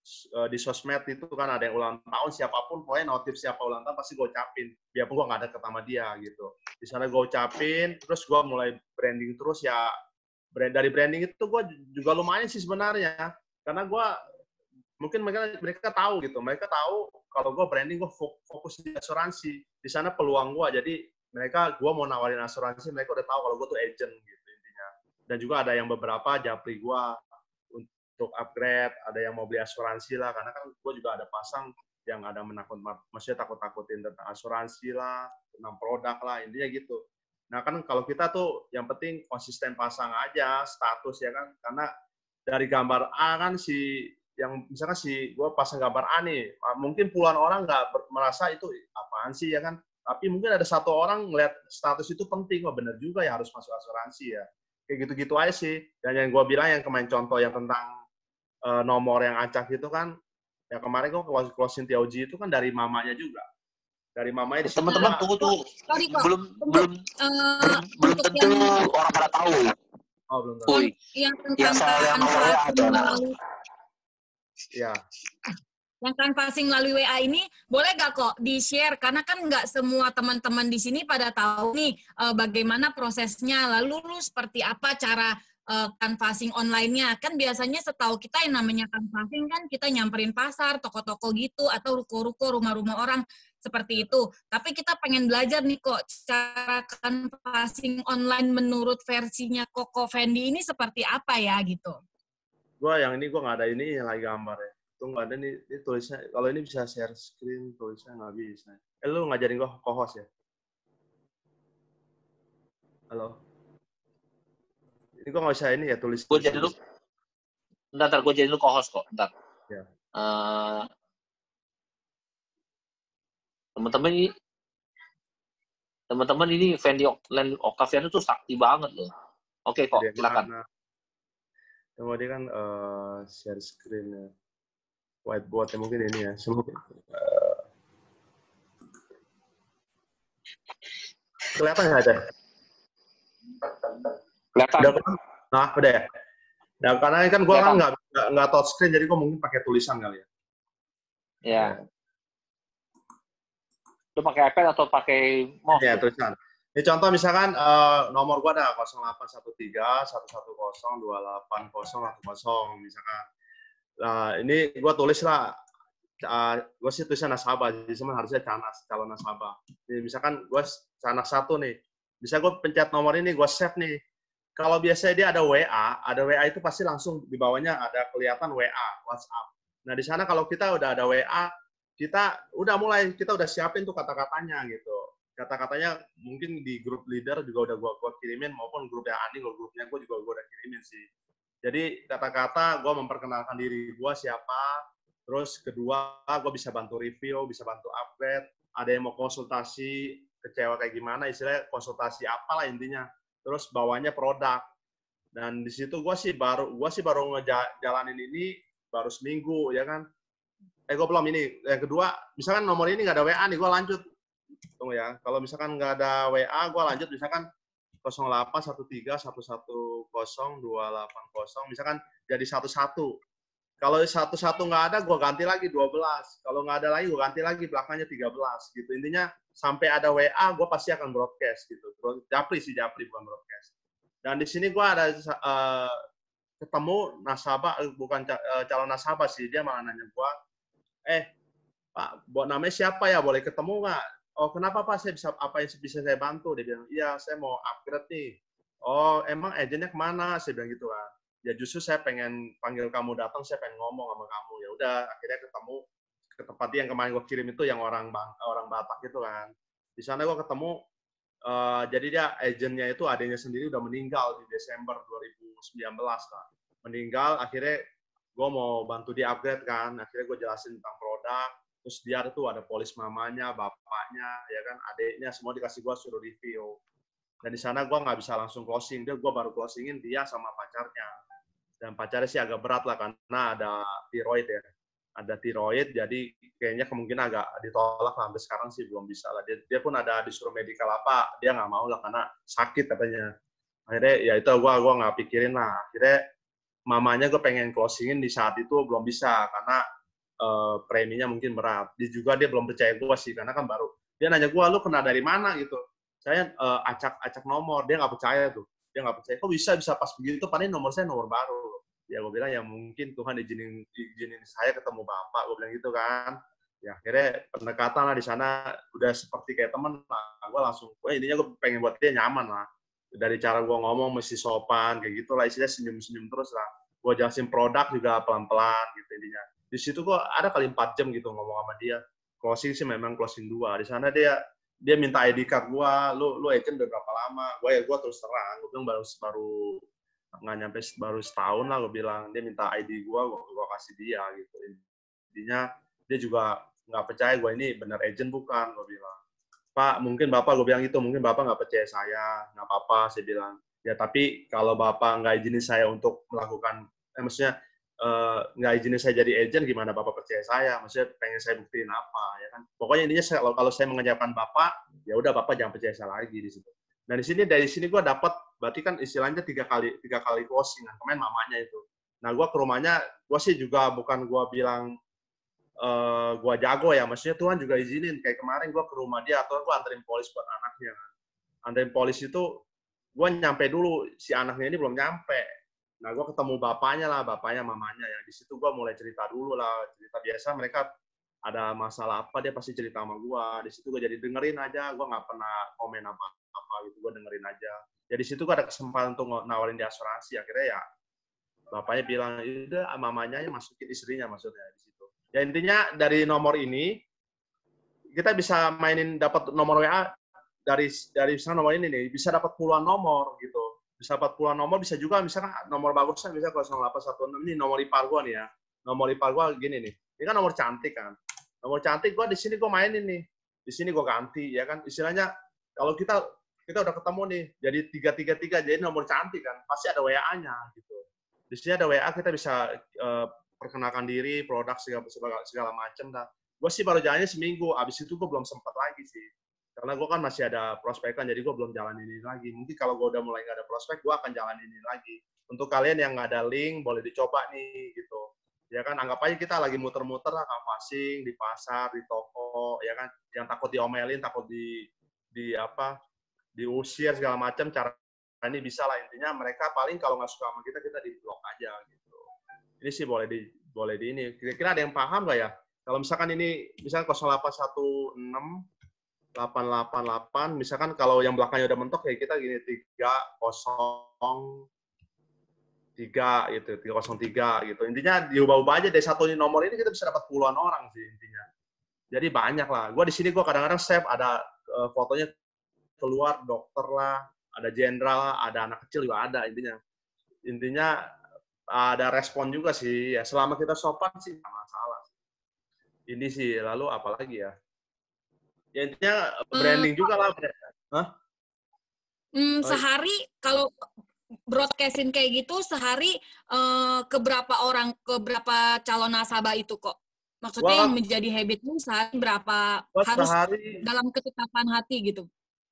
di sosmed itu kan ada yang ulang tahun siapapun, pokoknya notif siapa ulang tahun pasti gue ucapin, biarpun gue nggak deket sama dia gitu. Di sana gue ucapin, terus gue mulai branding terus ya. Dari branding itu gue juga lumayan sih sebenarnya, karena gue mungkin mereka tahu gitu, mereka tahu kalau gue branding gue fokus di asuransi, di sana peluang gue, jadi gue mau nawarin asuransi, mereka udah tahu kalau gue tuh agent gitu intinya. Dan juga ada yang beberapa japri gue untuk upgrade, ada yang mau beli asuransi lah, karena kan gue juga ada pasang yang ada maksudnya takut-takutin tentang asuransi lah, tentang produk lah, intinya gitu. Nah kan kalau kita tuh yang penting konsisten pasang aja status ya kan, karena dari gambar A kan misalkan gue pasang gambar A nih, mungkin puluhan orang nggak merasa itu apaan sih ya kan, tapi mungkin ada satu orang ngeliat status itu penting, bener juga ya harus masuk asuransi ya, kayak gitu-gitu aja sih. Dan yang gue bilang yang kemarin contoh yang tentang nomor yang acak itu kan, ya kemarin gue closing TOG itu kan dari mamanya juga. Dari mamanya di teman-teman tunggu belum tentu orang pada tahu. Oh belum tahu. Yang saya mau ada. Ya. Yang canvassing melalui WA ini boleh nggak kok di-share, karena kan nggak semua teman-teman di sini pada tahu nih bagaimana prosesnya, lalu lu seperti apa cara canvassing online-nya. Kan biasanya setahu kita yang namanya canvassing kan kita nyamperin pasar, toko-toko gitu, atau ruko-ruko, rumah-rumah orang, seperti itu. Tapi kita pengen belajar nih kok, cara canvassing online menurut versinya Koko Fendi ini seperti apa ya gitu. Gue nggak ada ini yang lagi gambar ya. Itu nggak ada nih, ini tulisnya, kalau ini bisa share screen, tulisnya nggak bisa. Lu ngajarin gue co-host ya? Halo? Ini gue nggak bisa ini ya, tulis. Gue jadi lu, ntar gue jadi lu co-host kok, ntar. Ya. Teman-teman ini Fendi Octavianus tuh sakti banget loh. Oke kok, silakan. Tunggu dia kan share screen ya. Whiteboard ya mungkin ini ya. Kelihatan nggak ada? Kelihatan. Nah, udah ya. Nah, karena kan gue kan nggak touch screen, jadi gue mungkin pakai tulisan kali ya. Ya. Lu pakai iPad atau pakai mouse? Ya, tulisan. Ini contoh misalkan nomor gue ada 0813 110 28 010 misalkan. Nah, ini gue tulis lah gue sih tulisnya nasabah, jadi sebenarnya harusnya calon nasabah. Jadi misalkan gue anak 1 nih, bisa gue pencet nomor ini, gue save nih. Kalau biasanya dia ada WA itu pasti langsung di bawahnya ada kelihatan WA, WhatsApp. Nah di sana kalau kita udah ada WA, kita udah siapin tuh kata-katanya gitu. Kata-katanya mungkin di grup leader juga udah gue kirimin, maupun grup yang Ani, grupnya gue juga gue udah kirimin sih. Jadi kata-kata gue memperkenalkan diri gue siapa, terus kedua gue bisa bantu review, bisa bantu upgrade, ada yang mau konsultasi, kecewa kayak gimana, istilahnya konsultasi apalah intinya. Terus bawahnya produk. Dan di situ gue sih baru ngejalanin ini baru seminggu ya kan. Gue belum ini. Yang kedua, misalkan nomor ini nggak ada WA nih, gue lanjut. Tunggu ya. Kalau misalkan nggak ada WA, gue lanjut misalkan 0813110280, misalkan jadi 11. Kalau 11 nggak ada, gue ganti lagi 12. Kalau nggak ada lagi, gue ganti lagi belakangnya 13. Gitu. Intinya sampai ada WA, gue pasti akan broadcast gitu. Japri bukan broadcast. Dan di sini gue ada ketemu nasabah, bukan calon nasabah sih, dia malah nanya gue, Pak, namanya siapa ya? Boleh ketemu nggak? Oh, kenapa Pak? Apa yang bisa saya bantu? Dia bilang, iya, saya mau upgrade nih. Oh, emang agennya kemana? Saya bilang gitu kan. Ya justru saya pengen panggil kamu datang, saya pengen ngomong sama kamu. Ya udah, akhirnya ketemu ke tempat yang kemarin gue kirim itu, yang orang Batak itu kan. Di sana gue ketemu, jadi dia agennya itu adanya sendiri udah meninggal di Desember 2019 kan. Meninggal, akhirnya gue mau bantu dia upgrade kan. Akhirnya gue jelasin tentang produk. Terus dia tuh ada polis mamanya, bapaknya, ya kan, adiknya, semua dikasih gue suruh review. Dan di sana gue nggak bisa langsung closing, gue baru closingin dia sama pacarnya. Dan pacarnya sih agak berat lah karena ada tiroid ya, ada tiroid, jadi kayaknya kemungkinan agak ditolak lah, sampai sekarang sih belum bisa lah. Dia pun ada disuruh medical apa, dia nggak mau lah karena sakit katanya. Akhirnya ya itu gue nggak pikirin lah. Akhirnya mamanya gue pengen closingin di saat itu belum bisa karena preminya mungkin berat. Dia belum percaya gue sih, karena kan baru. Dia nanya gue, lu kena dari mana gitu. Saya acak nomor, dia nggak percaya tuh. Dia nggak percaya, kok bisa pas begitu, padahal nomor saya nomor baru. Ya gue bilang, ya mungkin Tuhan izinin saya ketemu Bapak, gue bilang gitu kan. Ya akhirnya pendekatan lah di sana, udah seperti kayak temen lah. Gue langsung, intinya gue pengen buat dia nyaman lah. Dari cara gue ngomong mesti sopan, kayak gitu lah, istilahnya senyum-senyum terus lah. Gue jelasin produk juga pelan-pelan gitu intinya. Di situ gue ada kali 4 jam gitu ngomong sama dia. Closing sih memang closing 2. Di sana dia minta ID card gue, lu agent udah berapa lama? Gue terus terang, gue bilang baru nggak nyampe baru setahun lah, gue bilang. Dia minta ID gue kasih dia gitu. Intinya dia juga nggak percaya gue ini benar agent bukan, gue bilang. Pak, mungkin Bapak, gue bilang itu, mungkin Bapak nggak percaya saya, nggak apa-apa, saya bilang. Ya tapi kalau Bapak nggak izinin saya untuk melakukan, maksudnya nggak izinin saya jadi agent, gimana Bapak percaya saya? Maksudnya pengen saya buktiin apa, ya kan? Pokoknya intinya kalau saya mengerjakan Bapak, ya udah Bapak jangan percaya saya lagi di situ. Dan dari sini gue dapat, berarti kan istilahnya tiga kali closing, kan? Kemarin mamanya itu. Nah gue ke rumahnya, gue sih juga bukan gue bilang gue jago ya, maksudnya Tuhan juga izinin. Kayak kemarin gue ke rumah dia, atau gue anterin polis buat anaknya. Anterin polis itu, gue nyampe dulu, si anaknya ini belum nyampe. Nah, gue ketemu bapaknya, mamanya ya. Di situ gue mulai cerita dulu lah, cerita biasa. Mereka ada masalah apa, dia pasti cerita sama gue. Di situ gue jadi dengerin aja, gue nggak pernah komen apa-apa gitu, gue dengerin aja. Ya di situ gue ada kesempatan untuk nawarin di asuransi. Akhirnya ya, bapaknya bilang, udah mamanya masukin istrinya maksudnya di situ. Ya intinya dari nomor ini, kita bisa mainin dapat nomor WA dari misalnya nomor ini nih, bisa dapat puluhan nomor gitu. Bisa 40 nomor, bisa juga misalkan nomor bagusnya bisa 0816, ini nomor ipar gua nih ya. Nomor ipar gua gini nih. Ini kan nomor cantik kan. Nomor cantik gua di sini gua mainin nih. Di sini gua ganti ya kan. Istilahnya kalau kita udah ketemu nih, jadi 333 jadi nomor cantik kan. Pasti ada WA-nya gitu. Di sini ada WA, kita bisa perkenalkan diri, produk segala macam dah. Gua sih baru jalannya seminggu, abis itu gua belum sempat lagi sih. Karena gue kan masih ada prospekan, jadi gue belum jalan ini lagi. Mungkin kalau gue udah mulai nggak ada prospek, gue akan jalan ini lagi. Untuk kalian yang nggak ada link, boleh dicoba nih, gitu. Ya kan, anggap aja kita lagi muter-muter lah, canvassing, di pasar, di toko, ya kan. Yang takut diomelin, takut diusir, segala macam. Cara ini bisa lah, intinya mereka paling kalau nggak suka sama kita di blok aja, gitu. Ini sih boleh di ini. Kira-kira ada yang paham nggak ya? Kalau misalkan ini, misalkan 0816 888, misalkan kalau yang belakangnya udah mentok ya kita gini 303 gitu, 303 gitu. Intinya diubah-ubah aja dari satu nomor ini kita bisa dapat puluhan orang sih intinya. Jadi banyak lah. Gue di sini gue kadang-kadang save ada fotonya keluar dokter lah, ada jenderal, ada anak kecil juga ada intinya. Intinya ada respon juga sih. Ya selama kita sopan sih nggak masalah. Ini sih lalu apalagi ya? Ya intinya branding juga lah. Hah? Sehari kalau broadcasting kayak gitu sehari ke berapa calon nasabah itu kok? Maksudnya yang menjadi habitmu sehari berapa harus sehari, dalam ketetapan hati gitu?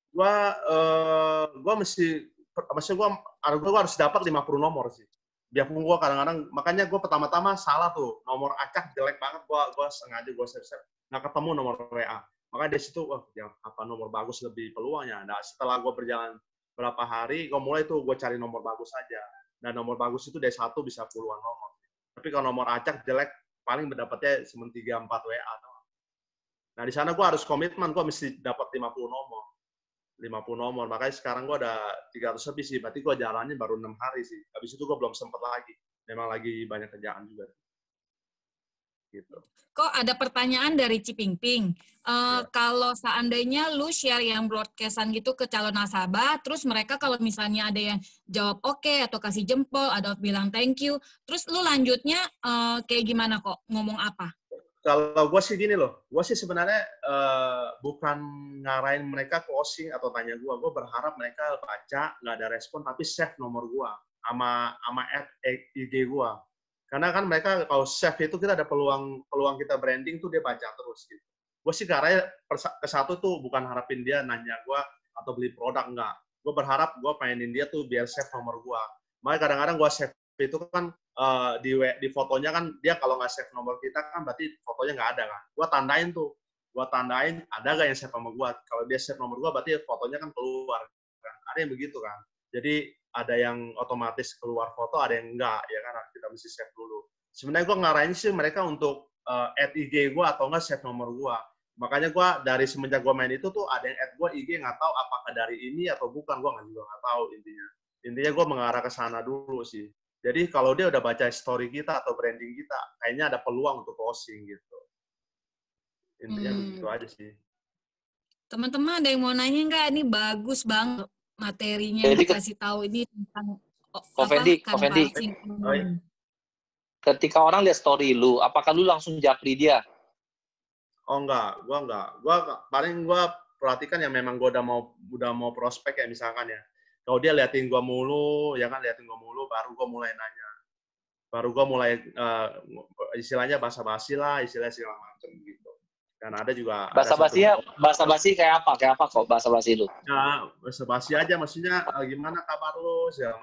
Gua maksudnya gua harus dapat 50 nomor sih. Biarpun gua kadang-kadang, makanya gua pertama-tama salah tuh, nomor acak jelek banget, gua sengaja gua save nggak ketemu nomor WA. Makanya dari situ, apa nomor bagus lebih peluangnya. Nah, setelah gue berjalan berapa hari, gue mulai tuh gue cari nomor bagus aja. Dan nomor bagus itu dari 1 bisa puluhan nomor. Tapi kalau nomor acak jelek, paling mendapatnya cuma 3-4 WA. Nah, di sana gue harus komitmen, gue mesti dapat 50 nomor. 50 nomor. Makanya sekarang gue ada 300 lebih sih. Berarti gue jalannya baru 6 hari sih. Habis itu gue belum sempat lagi. Memang lagi banyak kerjaan juga. Gitu. Kok ada pertanyaan dari Cipingping. Kalau seandainya lu share yang broadcastan gitu ke calon nasabah, terus mereka kalau misalnya ada yang jawab oke atau kasih jempol, atau bilang thank you, terus lu lanjutnya kayak gimana kok? Ngomong apa? Kalau gue sih gini loh, gue sih sebenarnya bukan ngarahin mereka closing atau tanya gue berharap mereka baca, nggak ada respon, tapi save nomor gue sama IG gue. Karena kan mereka kalau save itu kita ada peluang kita branding tuh dia baca terus gitu. Gue sih karena ke satu tuh bukan harapin dia nanya gue atau beli produk, enggak. Gue berharap gue pengenin dia tuh biar save nomor gue. Makanya kadang-kadang gue save itu kan di fotonya kan dia kalau nggak save nomor kita kan berarti fotonya nggak ada kan. Gue tandain ada nggak yang save nomor gue. Kalau dia save nomor gue berarti fotonya kan keluar. Kan? Ada yang begitu kan. Jadi ada yang otomatis keluar foto, ada yang enggak, ya kan kita mesti save dulu. Sebenarnya gue ngarahin sih mereka untuk add IG gue atau enggak save nomor gue. Makanya gue dari semenjak gue main itu tuh ada yang add gue IG nggak tahu apakah dari ini atau bukan, gue juga nggak tahu intinya. Intinya gue mengarah ke sana dulu sih. Jadi kalau dia udah baca story kita atau branding kita, kayaknya ada peluang untuk closing gitu. Intinya begitu aja sih. Teman-teman ada yang mau nanya nggak? Ini bagus banget materinya yang dikasih tahu ini tentang Fendi, ketika orang lihat story lu, apakah lu langsung japri dia? Oh enggak, gua enggak. Paling gua perhatikan yang memang gua udah mau prospek ya misalkan ya. Kalau dia liatin gua mulu, baru gua mulai nanya. Baru gua mulai istilahnya basa-basi lah, istilahnya segala macam gitu. Dan ada juga basa-basi kayak apa? Kayak apa kok basa-basi lu? Ya, basa-basi aja maksudnya gimana kabar lu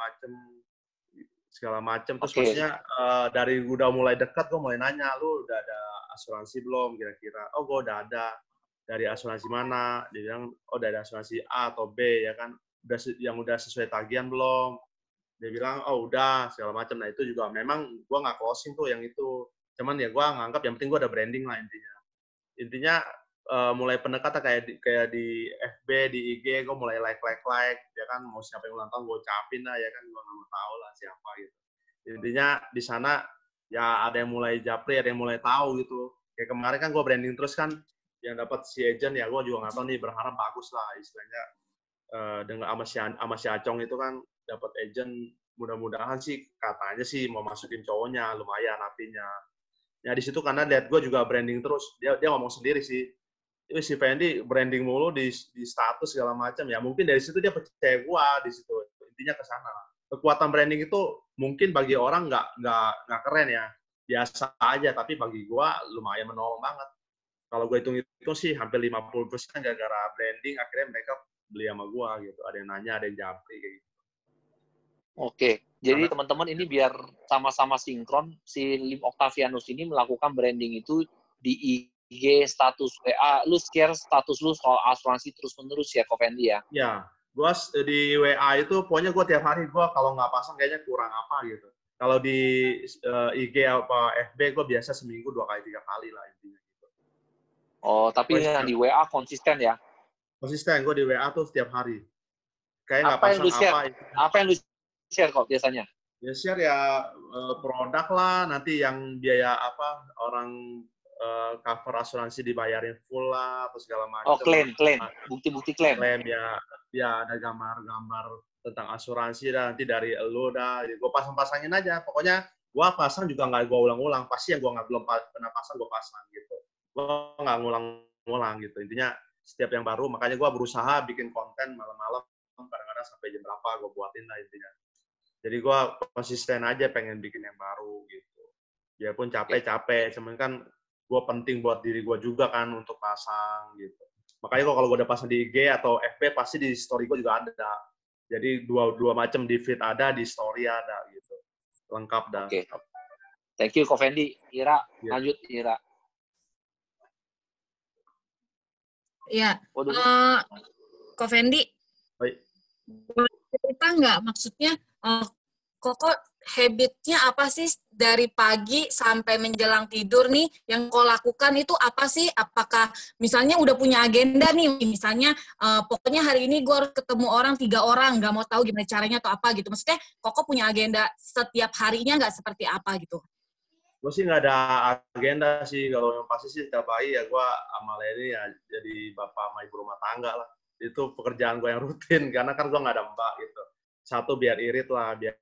segala macam terus maksudnya dari udah mulai dekat gue mulai nanya lu udah ada asuransi belum kira-kira. Oh, gue udah ada. Dari asuransi mana? Dia bilang oh dari asuransi A atau B ya kan. Udah sesuai tagihan belum? Dia bilang oh udah segala macam. Nah, itu juga memang gue nggak closing tuh yang itu. Cuman ya gue nganggap yang penting gue ada branding lah intinya mulai pendekatan kayak di FB, di IG, gue mulai like, ya kan, mau siapa yang ulang tahun gue ucapin lah, ya kan, gue nggak mau tahu lah siapa gitu. Intinya di sana ya ada yang mulai japri, ada yang mulai tahu gitu. Kayak kemarin kan gue branding terus kan, yang dapat si agent ya gue juga nggak tahu nih, berharap bagus lah istilahnya. Dengan sama si Acong itu kan dapat agent, mudah-mudahan sih katanya sih mau masukin cowoknya lumayan apinya. Ya di situ karena lihat gue juga branding terus, dia ngomong sendiri sih, itu si Fendi branding mulu di status segala macam ya, mungkin dari situ dia percaya gue di situ, intinya ke sana. Kekuatan branding itu mungkin bagi orang nggak keren ya, biasa aja, tapi bagi gue lumayan menolong banget. Kalau gue hitung sih hampir 50% gara-gara branding akhirnya mereka beli sama gue gitu, ada yang nanya, ada yang japri kayak gitu. Oke, jadi teman-teman ini biar sama-sama sinkron, si Lim Octavianus ini melakukan branding itu di IG, status WA, lu share status lu soal asuransi terus-menerus ya, Fendi ya? Ya, gue di WA itu pokoknya gue tiap hari gue kalau nggak pasang kayaknya kurang apa gitu. Kalau di IG apa FB gue biasa seminggu 2 kali 3 kali lah intinya. Oh, tapi yang di WA konsisten ya? Konsisten, gue di WA tuh setiap hari. Kayak nggak Apa yang pasang lu share? apa. Apa yang lu share kok biasanya? Ya share ya produk lah, nanti yang biaya apa, orang cover asuransi dibayarin full lah, atau segala macam. Oh, klaim. Bukti-bukti klaim. Klaim ya ada gambar-gambar tentang asuransi dah, nanti dari elu dah. Gue pasang-pasangin aja. Pokoknya gue pasang juga nggak gue ulang-ulang. Pasti yang gue nggak belum pernah pasang, gue pasang gitu. Gue nggak ngulang-ngulang gitu. Intinya setiap yang baru, makanya gue berusaha bikin konten malam-malam, kadang-kadang sampai jam berapa gue buatin lah intinya. Jadi gue konsisten aja pengen bikin yang baru gitu. Biarpun capek-capek, cuman kan gue penting buat diri gue juga kan untuk pasang gitu. Makanya kalau gue udah pasang di IG atau FB, pasti di story gue juga ada. Jadi dua macam di feed ada, di story ada gitu. Lengkap dah. Oke. Thank you, Ko Fendi. Ira, lanjut Ira. Iya. Waduh. Ko Fendi, Baik. cerita nggak? Maksudnya, Koko habitnya apa sih dari pagi sampai menjelang tidur nih yang kau lakukan itu apa sih? Apakah misalnya udah punya agenda nih, misalnya pokoknya hari ini gue harus ketemu 3 orang, nggak mau tahu gimana caranya atau apa gitu. Maksudnya Koko punya agenda setiap harinya nggak seperti apa gitu? Gue sih nggak ada agenda sih. Kalau yang pasti sih setiap pagi ya gue amal ini ya jadi bapak sama ibu rumah tangga lah. Itu pekerjaan gue yang rutin karena kan gue nggak ada mbak gitu. Satu biar irit lah, biar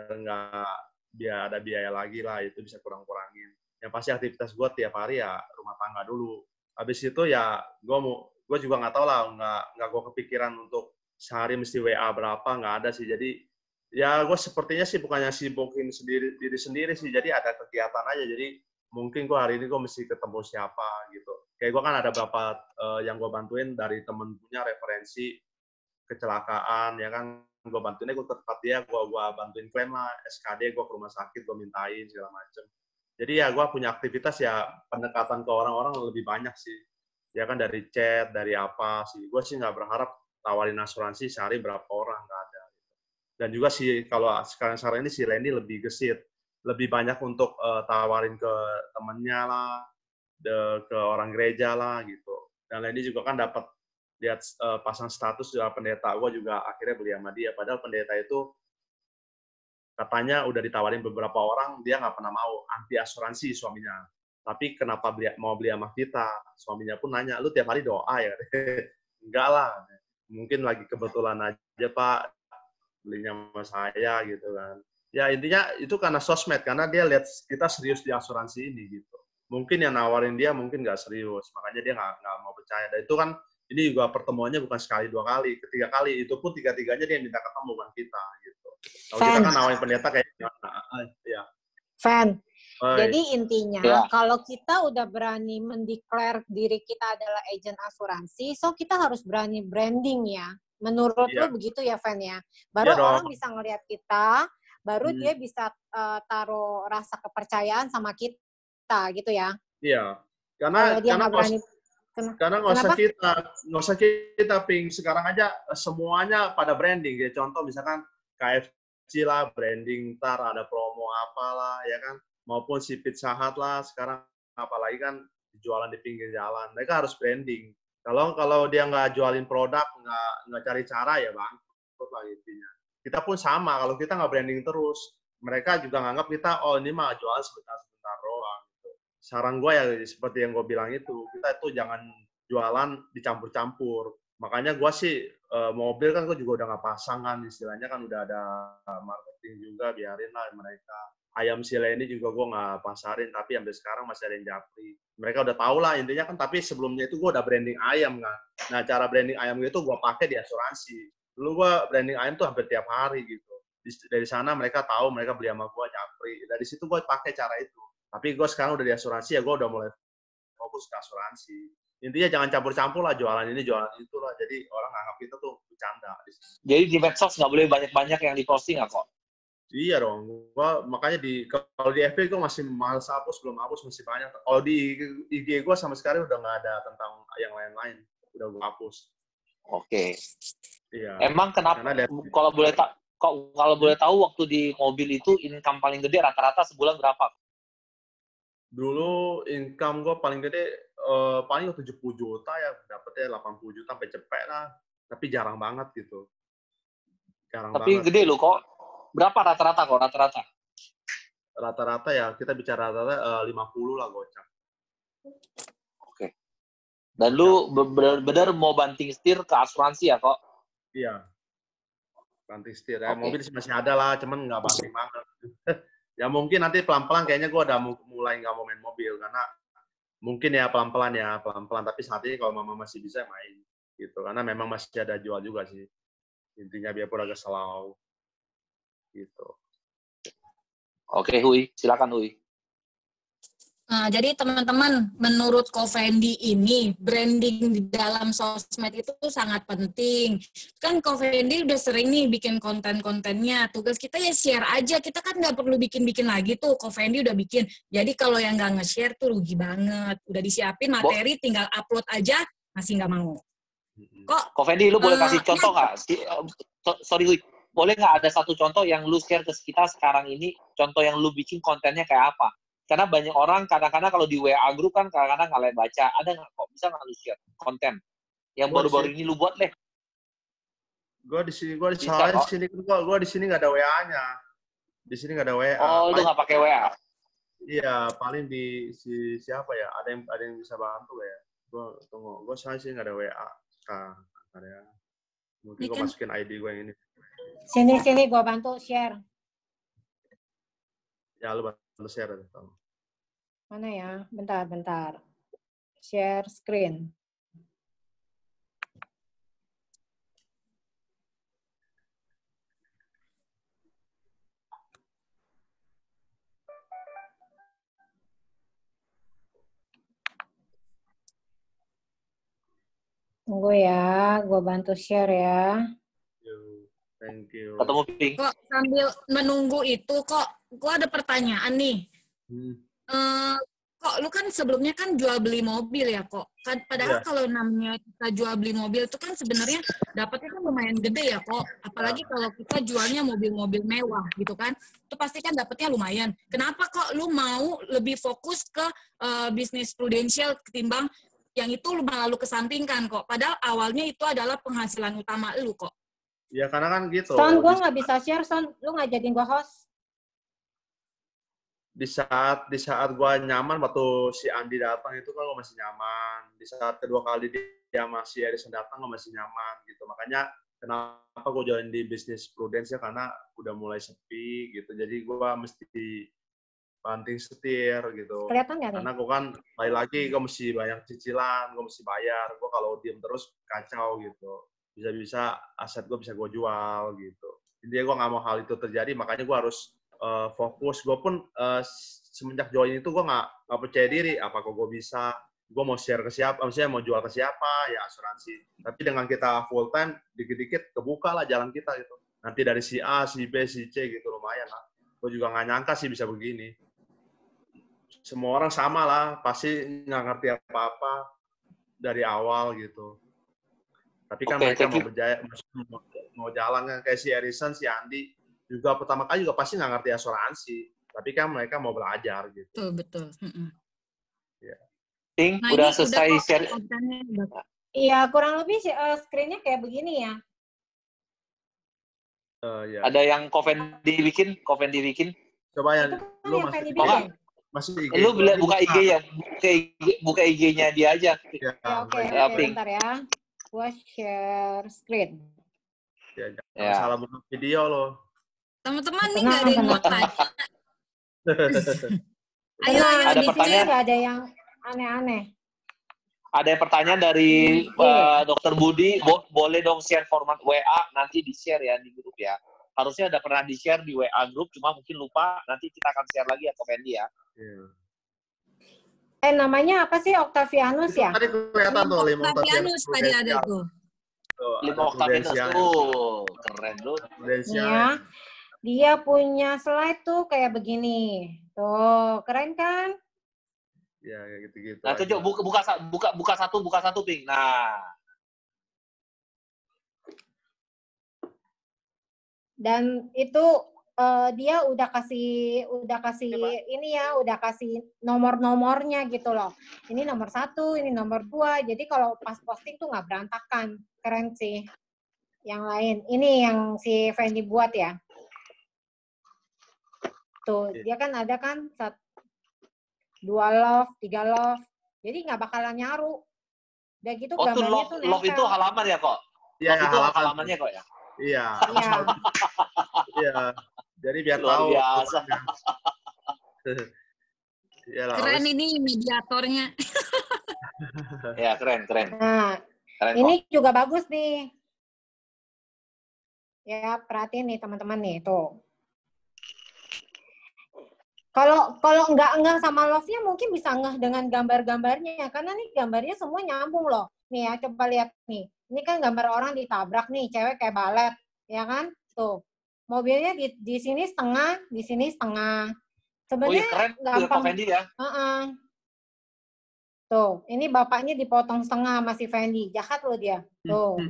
ada biaya lagi lah, itu bisa kurang-kurangin. Yang pasti aktivitas gue tiap hari ya rumah tangga dulu. Habis itu ya gue juga nggak tahu lah, nggak gue kepikiran untuk sehari mesti WA berapa, nggak ada sih. Jadi ya gue sepertinya sih bukannya sibukin diri sendiri sih, jadi ada kegiatan aja. Jadi mungkin gue hari ini gue mesti ketemu siapa gitu. Kayak gue kan ada beberapa yang gue bantuin dari temen punya referensi kecelakaan ya kan, gue bantuinnya, gue ke tempat dia, gue bantuin klaim lah, SKD gue ke rumah sakit, gue mintain segala macem. Jadi ya gue punya aktivitas ya pendekatan ke orang-orang lebih banyak sih. Ya kan dari chat, dari apa sih. Gue sih nggak berharap tawarin asuransi sehari berapa orang, nggak ada. Dan juga sih kalau sekarang ini si Lenny lebih gesit. Lebih banyak untuk tawarin ke temennya lah, ke orang gereja lah gitu. Dan Lenny juga kan dapat lihat pasang status juga pendeta, gue juga akhirnya beli sama dia. Padahal pendeta itu katanya udah ditawarin beberapa orang, dia nggak pernah mau, anti asuransi suaminya. Tapi kenapa mau beli sama kita? Suaminya pun nanya, lu tiap hari doa ya? Enggak lah, mungkin lagi kebetulan aja Pak, belinya sama saya gitu kan. Ya intinya itu karena sosmed, karena dia lihat kita serius di asuransi ini gitu. Mungkin yang nawarin dia mungkin nggak serius, makanya dia nggak mau percaya. Dan itu kan ini juga pertemuannya bukan sekali 2 kali, ketiga kali, itu pun 3-tiganya dia minta ketemu dengan kita gitu. Kalau kita kan nawarin pendeta kayak ya. Fan. Jadi intinya kalau kita udah berani mendeklar diri kita adalah agen asuransi, so kita harus berani branding ya. Menurut lu begitu ya, Fan ya? Baru orang bisa ngelihat kita, baru dia bisa taruh rasa kepercayaan sama kita gitu ya. Iya. Karena nggak usah kita ping sekarang aja semuanya pada branding ya. Contoh misalkan KFC lah branding, ntar ada promo apalah ya kan, maupun si Pizza Hut lah sekarang, apalagi kan jualan di pinggir jalan, mereka harus branding. Kalau dia nggak jualin produk, nggak cari cara ya bangkrut lah intinya. Kita pun sama, kalau kita nggak branding terus, mereka juga nganggap kita ini mah jualan sebentar doang. Saran gue ya seperti yang gue bilang itu, kita itu jangan jualan dicampur-campur. Makanya gue sih mobil kan gue juga udah nggak pasang kan, istilahnya kan udah ada marketing juga, biarin lah mereka. Ayam sile ini juga gue nggak pasarin, tapi sampai sekarang masih ada yang japri. Mereka udah tahu lah intinya kan, tapi sebelumnya itu gue udah branding ayam kan. Nah cara branding ayam itu gue pakai di asuransi. Dulu gue branding ayam tuh hampir tiap hari gitu. Dari sana mereka tahu, mereka beli sama gue japri. Dari situ gue pakai cara itu. Tapi gue sekarang udah di asuransi ya, gue udah mulai fokus ke asuransi. Intinya jangan campur-campur lah, jualan ini, jualan itu lah. Jadi orang nganggap kita tuh bercanda. Jadi di medsos nggak boleh banyak-banyak yang diposting nggak kok? Iya dong. Gua, makanya kalau di FB gue masih males hapus, belum hapus masih banyak. Kalau di IG gue sama sekali udah nggak ada tentang yang lain-lain. Udah gue hapus. Oke. Iya. Emang kenapa? Kalau boleh tahu waktu di mobil itu income paling gede rata-rata sebulan berapa? Dulu income gue paling gede paling 70 juta ya, dapetnya 80 juta sampai cepet lah. Tapi jarang banget gitu. Tapi gede loh kok. Berapa rata-rata kok rata-rata? Rata-rata ya, kita bicara rata-rata 50 lah gocap. Oke. Dan lu benar-benar mau banting setir ke asuransi ya kok? Iya. Banting setir ya. Mobil masih ada lah, cuman nggak banting banget. Ya mungkin nanti pelan-pelan kayaknya gue udah mulai nggak mau main mobil karena mungkin ya pelan-pelan tapi saat ini kalau mama masih bisa main gitu karena memang masih ada jual juga sih intinya biarpun agak slow gitu. Oke Hui, silakan Hui. Nah, jadi teman-teman, menurut Ko Fendi ini, branding di dalam sosmed itu sangat penting. Kan Ko Fendi udah sering nih bikin konten-kontennya. Tugas kita ya share aja. Kita kan nggak perlu bikin-bikin lagi tuh. Ko Fendi udah bikin. Jadi kalau yang nggak nge-share tuh rugi banget. Udah disiapin materi, tinggal upload aja, masih nggak mau. Ko Fendi, lu boleh kasih contoh nggak? Sorry Hui, boleh nggak ada satu contoh yang lu share ke kita sekarang ini, contoh yang lu bikin kontennya kayak apa? Karena banyak orang kadang-kadang kalau di WA group kan kadang-kadang nggak baca. Ada nggak kok bisa nggak lu share konten yang baru-baru ini lu buat deh? Gue di sini nggak ada WA-nya. Di sini nggak ada WA. Oh, lu nggak pakai WA? Iya, paling di siapa ya? Ada yang bisa bantu ya? Gue sih nggak ada WA. Nah, ada. Mungkin gue masukin ID gue yang ini. Sini gue bantu share. Ya lu bantu share aja. Mana ya? Bentar. Share screen. Tunggu ya, gue bantu share ya. Thank you. Ketemu Pink. Kok sambil menunggu itu kok gue ada pertanyaan nih. Kok lu kan sebelumnya kan jual beli mobil ya kok. Padahal kalau namanya kita jual beli mobil itu kan sebenarnya dapatnya kan lumayan gede ya kok. Apalagi kalau kita jualnya mobil-mobil mewah gitu kan. Itu pasti kan dapatnya lumayan. Kenapa kok lu mau lebih fokus ke bisnis prudensial ketimbang yang itu lu malah lu kesampingkan kok. Padahal awalnya itu adalah penghasilan utama lu kok. Ya karena kan gitu. Son, gue nggak bisa share, Son. Lu nggak jadiin gue host. Di saat gue nyaman waktu si Andi datang itu kan gue masih nyaman. Di saat kedua kali dia masih Edison datang gue masih nyaman gitu. Makanya kenapa gue join di bisnis prudence ya karena udah mulai sepi gitu. Jadi gue mesti banting setir gitu. Kelihatan nggak nih? Karena gue kan lagi gue mesti bayar cicilan, gue mesti bayar. Gue kalau diem terus kacau gitu. Bisa-bisa aset gue bisa gue jual gitu. Intinya gue nggak mau hal itu terjadi, makanya gue harus fokus. Gue pun semenjak join itu gue nggak percaya diri. Apakah gue bisa? Gue mau share ke siapa? Maksudnya mau jual ke siapa? Ya asuransi. Tapi dengan kita full time, dikit-dikit kebuka lah jalan kita gitu. Nanti dari si A, si B, si C gitu lumayan lah. Gue juga nggak nyangka sih bisa begini. Semua orang sama lah, pasti nggak ngerti apa-apa dari awal gitu. Tapi kan mereka mau jalan kan kayak si Edison, si Andi juga pertama kali juga pasti nggak ngerti asuransi. Tapi kan mereka mau belajar gitu. Betul. Ya. Pink, udah selesai share. Iya, kurang lebih screen-nya kayak begini ya. Ya. Ada yang Ko Fendi bikin? Coba ya, lu masih IG. Lu buka IG ya, buka IG-nya dia aja. Ya, oke, bentar ya. Gua share screen. Ya. Salah buka video loh. Teman-teman nih nggak ada yang mau tanya. Ayo, ada di pertanyaan. sini nggak ada yang aneh-aneh. Ada pertanyaan dari Dr. Budi, boleh dong share format WA, nanti di-share ya di grup ya. Harusnya ada pernah di-share di WA grup, cuma mungkin lupa, nanti kita akan share lagi ya ke Fendi ya. Namanya apa sih? Octavianus ya? Tadi kelihatan tuh, Octavianus tadi ada tuh. Lima Octavianus tuh, keren lu. Ya, dia punya slide tuh kayak begini. Tuh, keren kan? Ya, kayak gitu-gitu. Nah, coba buka satu, Pink. Nah. Dan itu dia udah kasih ini ya, udah kasih nomor-nomornya gitu loh. Ini nomor 1, ini nomor 2. Jadi kalau pas posting tuh nggak berantakan. Keren sih. Yang lain, ini yang si Fendi buat ya. Tuh, dia kan ada kan 2 love, 3 love. Jadi nggak bakalan nyaru. Udah gitu gambarnya tuh nempel. Love itu halaman ya kok? Iya, itu halamannya kok ya? Iya. Iya. Jadi biar luar tahu. Biasa. Yalah, keren ini mediatornya. Ya, keren. Nah, keren ini juga bagus nih. Ya, perhatiin nih teman-teman nih, tuh. Kalau enggak sama love-nya mungkin bisa ngeh dengan gambar-gambarnya, karena nih gambarnya semua nyambung loh. Nih ya, coba lihat nih. Ini kan gambar orang ditabrak nih, cewek kayak balet, ya kan? Tuh. Mobilnya di sini setengah, di sini setengah. Sebenarnya keren gampang. Fendi ya. Tuh, ini bapaknya dipotong setengah sama si Fendi. Jahat loh dia. Tuh.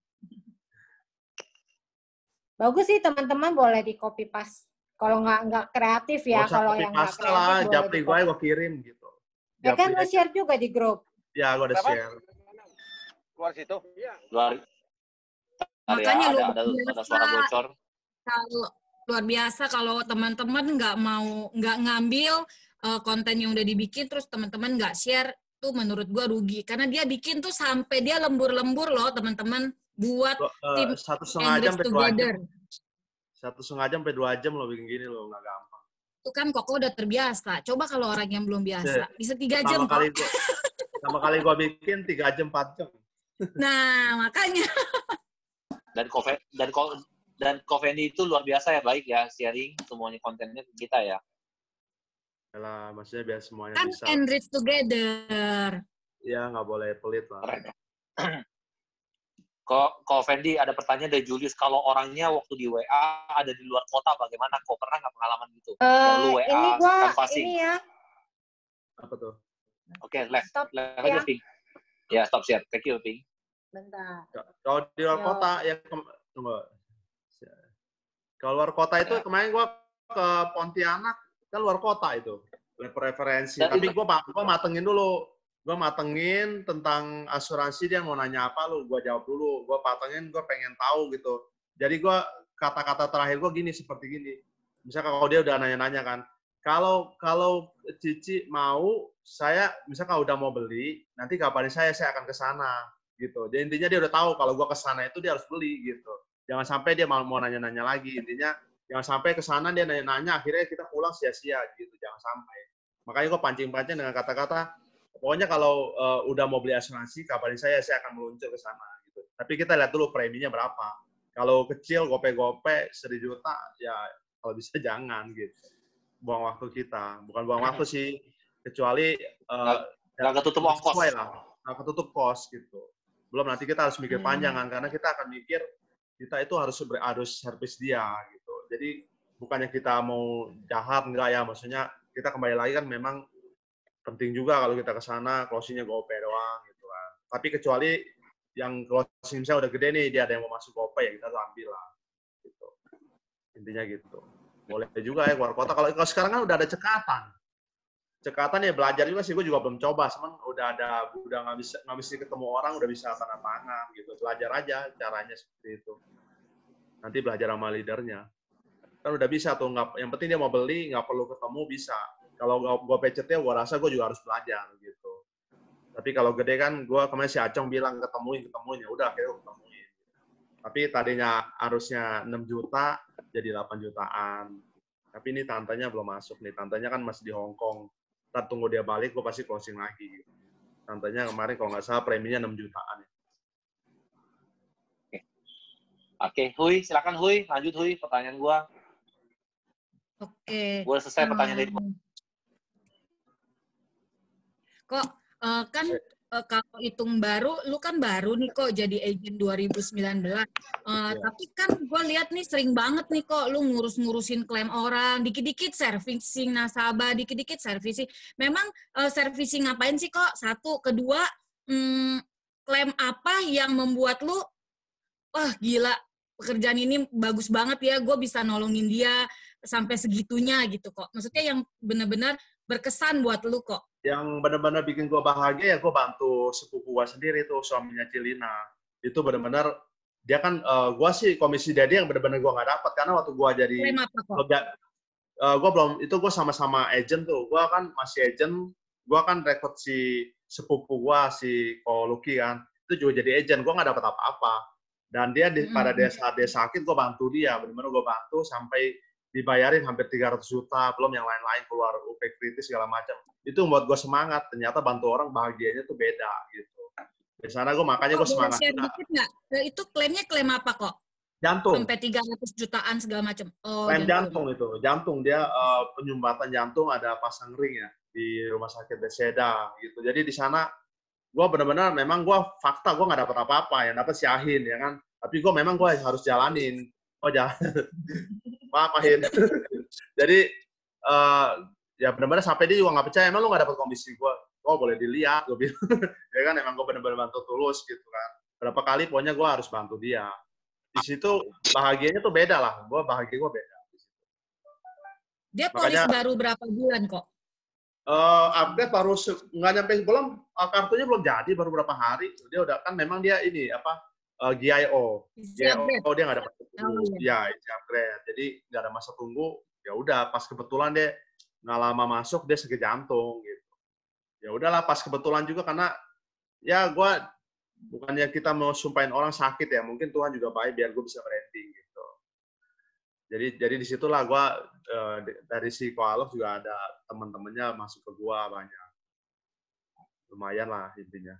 Bagus sih teman-teman, boleh di copy paste. Kalau nggak kreatif ya, kalau yang nggak kreatif lah, boleh japri gue kirim gitu. Ya kan lo share juga di grup. Ya, gue udah share. Keluar situ? Iya. Makanya ada suara bocor. Kalau luar biasa kalau teman-teman nggak ngambil konten yang udah dibikin terus teman-teman nggak share, tuh menurut gua rugi, karena dia bikin tuh sampai dia lembur-lembur loh teman-teman buat tim 1,5 jam sampai 2 jam. 1,5 jam sampai 2 jam lo bikin gini lo, nggak gampang. Itu kan Koko udah terbiasa. Coba kalau orang yang belum biasa bisa 3 jam kok. Sama kali gua bikin 3 jam 4 jam. Nah makanya. Dan Fendi itu luar biasa ya, baik ya, sharing semuanya kontennya ke kita ya. Yalah, maksudnya biar semuanya kan bisa. Kan enrich together. Ya, nggak boleh pelit lah. Kok Fendi, ada pertanyaan dari Julius, kalau orangnya waktu di WA ada di luar kota, bagaimana? Kok pernah nggak pengalaman gitu? Yang lu WA ini gua, canvassing. Ini ya. Apa tuh? Oke, left ya. Ping. Ya, stop share. Thank you, Ping. Bentar. Kalau di luar kota, ya tunggu. Kalau luar kota itu kemarin gue ke Pontianak, kan luar kota itu, preferensi. Tapi gue matengin dulu. Gue matengin tentang asuransi, dia mau nanya apa, gue jawab dulu. Gue patengin, gue pengen tahu gitu. Jadi gue kata-kata terakhir gue gini, seperti gini. Misalkan kalau dia udah nanya-nanya kan, kalau Cici mau, saya misalkan udah mau beli, nanti kabarin saya akan ke sana gitu. Jadi intinya dia udah tahu kalau gue ke sana itu dia harus beli gitu. Jangan sampai dia mau nanya-nanya lagi. Intinya jangan sampai ke sana dia nanya-nanya, akhirnya kita pulang sia-sia gitu. Jangan sampai. Makanya gue pancing-pancing dengan kata-kata, pokoknya kalau udah mau beli asuransi, kabarin saya akan meluncur ke sana gitu. Tapi kita lihat dulu preminya berapa. Kalau kecil gope-gope 1 juta, ya kalau bisa jangan gitu. Buang waktu kita. Bukan buang waktu sih, kecuali nggak ketutup ongkos lah. Nggak ketutup kos gitu. Belum nanti kita harus mikir panjang kan, karena kita akan mikir kita itu harus servis dia gitu. Jadi bukannya kita mau jahat, enggak ya, maksudnya kita kembali lagi kan memang penting juga kalau kita ke sana closing-nya GoPay doang gitu kan. Tapi kecuali yang closing saya udah gede nih, dia ada yang mau masuk GoPay, ya kita tuh ambil lah gitu. Intinya gitu. Boleh juga ya keluar kota. Kalau sekarang kan udah ada cekatan. Cekatan ya belajar juga sih, gue juga belum coba, cuman udah nggak mesti ketemu orang, udah bisa tanda tangan gitu, belajar aja caranya seperti itu. Nanti belajar sama leadernya, kan udah bisa tuh, yang penting dia mau beli, nggak perlu ketemu bisa. Kalau gue pecetnya, gue rasa gue juga harus belajar gitu. Tapi kalau gede kan, gue kemarin si Acong bilang ketemuin ya udah akhirnya ketemuin. Tapi tadinya harusnya 6 juta jadi 8 jutaan. Tapi ini tantanya belum masuk nih, tantanya kan masih di Hong Kong. Ntar tunggu dia balik, gue pasti closing lagi. Tantanya kemarin kalau nggak salah preminya 6 jutaan. Oke, Huy, silakan Huy, lanjut Huy, pertanyaan gue. Oke. Gue selesai pertanyaan dari Kok kan kalau hitung baru, lu kan baru nih kok jadi agent 2019. Tapi kan gue lihat nih sering banget nih kok lu ngurus-ngurusin klaim orang, dikit-dikit servicing nasabah, dikit-dikit servicing. Memang servicing ngapain sih kok? 1, kedua, klaim apa yang membuat lu, wah gila, pekerjaan ini bagus banget ya, gue bisa nolongin dia sampai segitunya gitu kok. Maksudnya yang benar-benar berkesan buat lu kok. Yang benar-benar bikin gue bahagia ya gue bantu sepupu gue sendiri tuh, suaminya Cilina. Itu benar-benar, dia kan, gue sih komisi dia yang benar-benar gue nggak dapat, karena waktu gue jadi, gue belum, itu gue sama-sama agent tuh, gue kan masih agent, gue kan rekrut si sepupu gue, si Ko Lucky kan, itu juga jadi agent, gue nggak dapat apa-apa. Dan dia pada saat dia sakit, gue bantu dia, benar-benar gue bantu sampai dibayarin hampir 300 juta, belum yang lain-lain, keluar UP kritis segala macam. Itu membuat gue semangat, ternyata bantu orang bahagianya tuh beda gitu. Di sana gue makanya gue semangat. Dikit nggak? Itu klaimnya klaim apa kok? Jantung. Sampai 300 jutaan segala macam. Oh, klaim jantung itu. Jantung, dia penyumbatan jantung, ada pasang ring ya di rumah sakit Bethesda gitu. Jadi di sana gue benar-benar memang gue fakta gue nggak dapat apa-apa, yang dapat si Ahin ya kan. Tapi gue memang gue harus jalanin. Oh jalan. Maaf Ahin. Jadi ya benar-benar sampai dia juga nggak percaya, emang lu nggak dapat komisi gue? Oh boleh dilihat, gue bilang. Ya kan emang gue benar-benar bantu tulus gitu kan. Berapa kali pokoknya gue harus bantu dia. Di situ bahagianya tuh beda lah. Gue bahagia gue beda. Dia polis baru berapa bulan kok? Update baru nggak nyampe belum, kartunya belum jadi, baru berapa hari. Dia udah kan memang dia ini apa GIO. GIO dia nggak dapat tunggu. Ya, upgrade. Jadi nggak ada masa tunggu. Ya udah pas kebetulan dia nggak lama masuk dia sakit jantung gitu. Ya udahlah pas kebetulan juga, karena ya gue bukannya kita mau sumpahin orang sakit ya, mungkin Tuhan juga baik biar gue bisa branding gitu. Jadi disitulah gue dari si Koalov juga ada teman-temannya masuk ke gue banyak, lumayan lah intinya.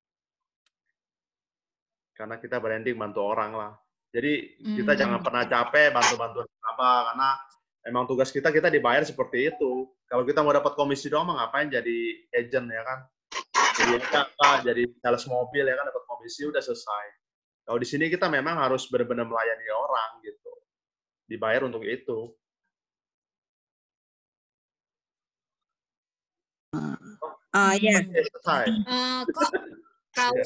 Karena kita branding bantu orang lah. Jadi kita jangan pernah capek bantu-bantu apa, karena emang tugas kita dibayar seperti itu. Kalau kita mau dapat komisi doang, ngapain jadi agent ya kan? Jadi sales mobil ya kan, dapat komisi udah selesai. Kalau di sini kita memang harus benar-benar melayani orang gitu, dibayar untuk itu. Ya. Selesai. Kok kalau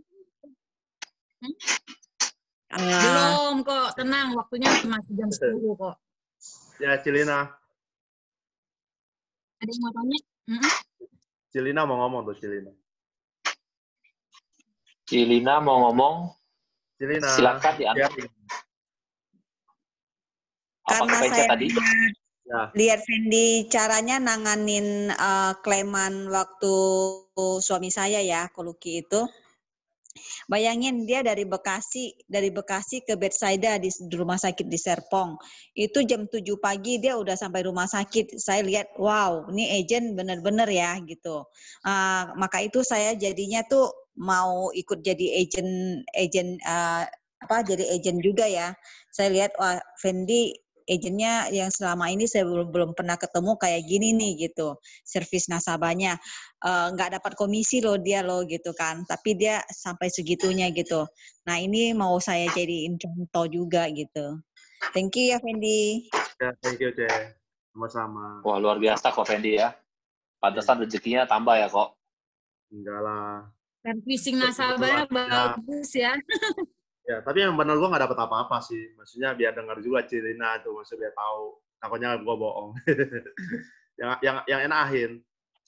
belum kok, tenang, waktunya masih jam 10 kok. Ya Cilina. Ada yang mau tanya? Cilina mau ngomong tuh, Cilina. Cilina mau ngomong. Cilina. Silakan diangkat. Apa kepencet tadi? Lihat Fendi caranya nanganin klaiman waktu suami saya ya, Koluki itu. Bayangin dia dari Bekasi ke Bethesda di rumah sakit di Serpong. Itu jam 7 pagi dia udah sampai rumah sakit. Saya lihat, wow, ini agent bener-bener ya gitu. Maka itu saya jadinya tuh mau ikut jadi jadi agent juga ya. Saya lihat, wah Fendi agentnya yang selama ini saya belum pernah ketemu kayak gini nih gitu, servis nasabahnya nggak dapat komisi loh dia loh gitu kan, tapi dia sampai segitunya gitu. Nah ini mau saya jadiin contoh juga gitu. Thank you ya Fendi. Ya, thank you Ceh, sama-sama. Wah luar biasa kok Fendi ya, pantesan rezekinya tambah ya kok. Enggak lah. Servicing nasabahnya bagus ya. Ya, tapi yang benar gue nggak dapat apa-apa sih. Maksudnya biar dengar juga Cilina tuh, maksudnya biar tahu. Takutnya gue bohong. yang enakin.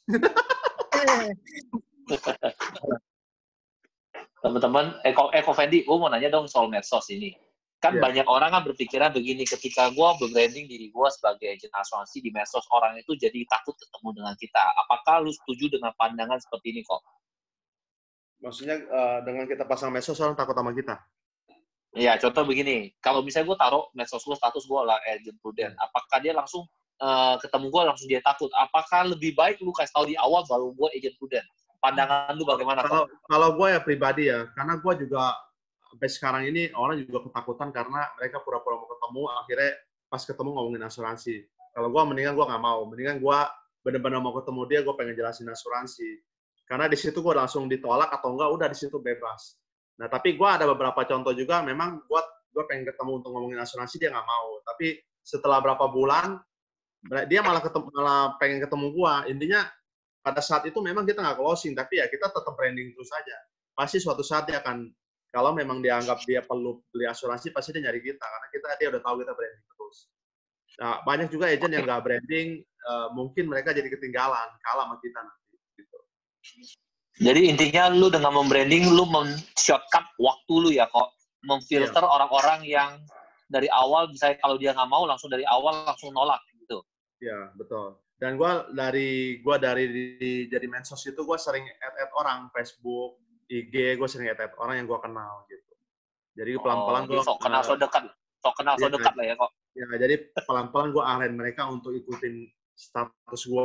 Teman-teman, Eko Fendi, gue mau nanya dong soal medsos ini. Kan banyak orang kan berpikiran begini, ketika gue berbranding diri gue sebagai agent asuransi di medsos, orang itu jadi takut ketemu dengan kita. Apakah lu setuju dengan pandangan seperti ini kok? Maksudnya dengan kita pasang medsos, orang takut sama kita? Iya, contoh begini, kalau misalnya gue taruh medsos gue, status gue lah agent prudent, apakah dia langsung ketemu gue langsung dia takut? Apakah lebih baik lu kasih tahu di awal baru gue agent prudent? Pandangan lu bagaimana? Kalau gue ya pribadi ya, karena gue juga sampai sekarang ini orang juga ketakutan karena mereka pura-pura mau ketemu, akhirnya pas ketemu ngomongin asuransi. Kalau gue mendingan gue nggak mau, mendingan gue benar-benar mau ketemu dia, gue pengen jelasin asuransi. Karena di situ gue langsung ditolak atau enggak, udah di situ bebas. Nah, tapi gue ada beberapa contoh juga, memang gue pengen ketemu untuk ngomongin asuransi, dia nggak mau. Tapi setelah berapa bulan, dia malah pengen ketemu gue. Intinya, pada saat itu memang kita nggak closing, tapi ya kita tetap branding terus saja. Pasti suatu saat dia akan kalau memang dianggap dia perlu beli asuransi, pasti dia nyari kita, karena dia udah tahu kita branding terus. Nah, banyak juga agent yang nggak branding, mungkin mereka jadi ketinggalan, kalah sama kita nanti. Gitu. Jadi intinya lu dengan membranding, lu men-shortcut waktu lu ya kok, memfilter orang-orang yang dari awal, misalnya kalau dia nggak mau, langsung dari awal langsung nolak gitu. Iya, betul. Dan gue dari jadi medsos itu gue sering add orang Facebook, IG, gue sering add orang yang gue kenal gitu. Jadi pelan-pelan gue sok kenal so dekat lah ya kok. Ya, jadi pelan-pelan gue arahin mereka untuk ikutin status gue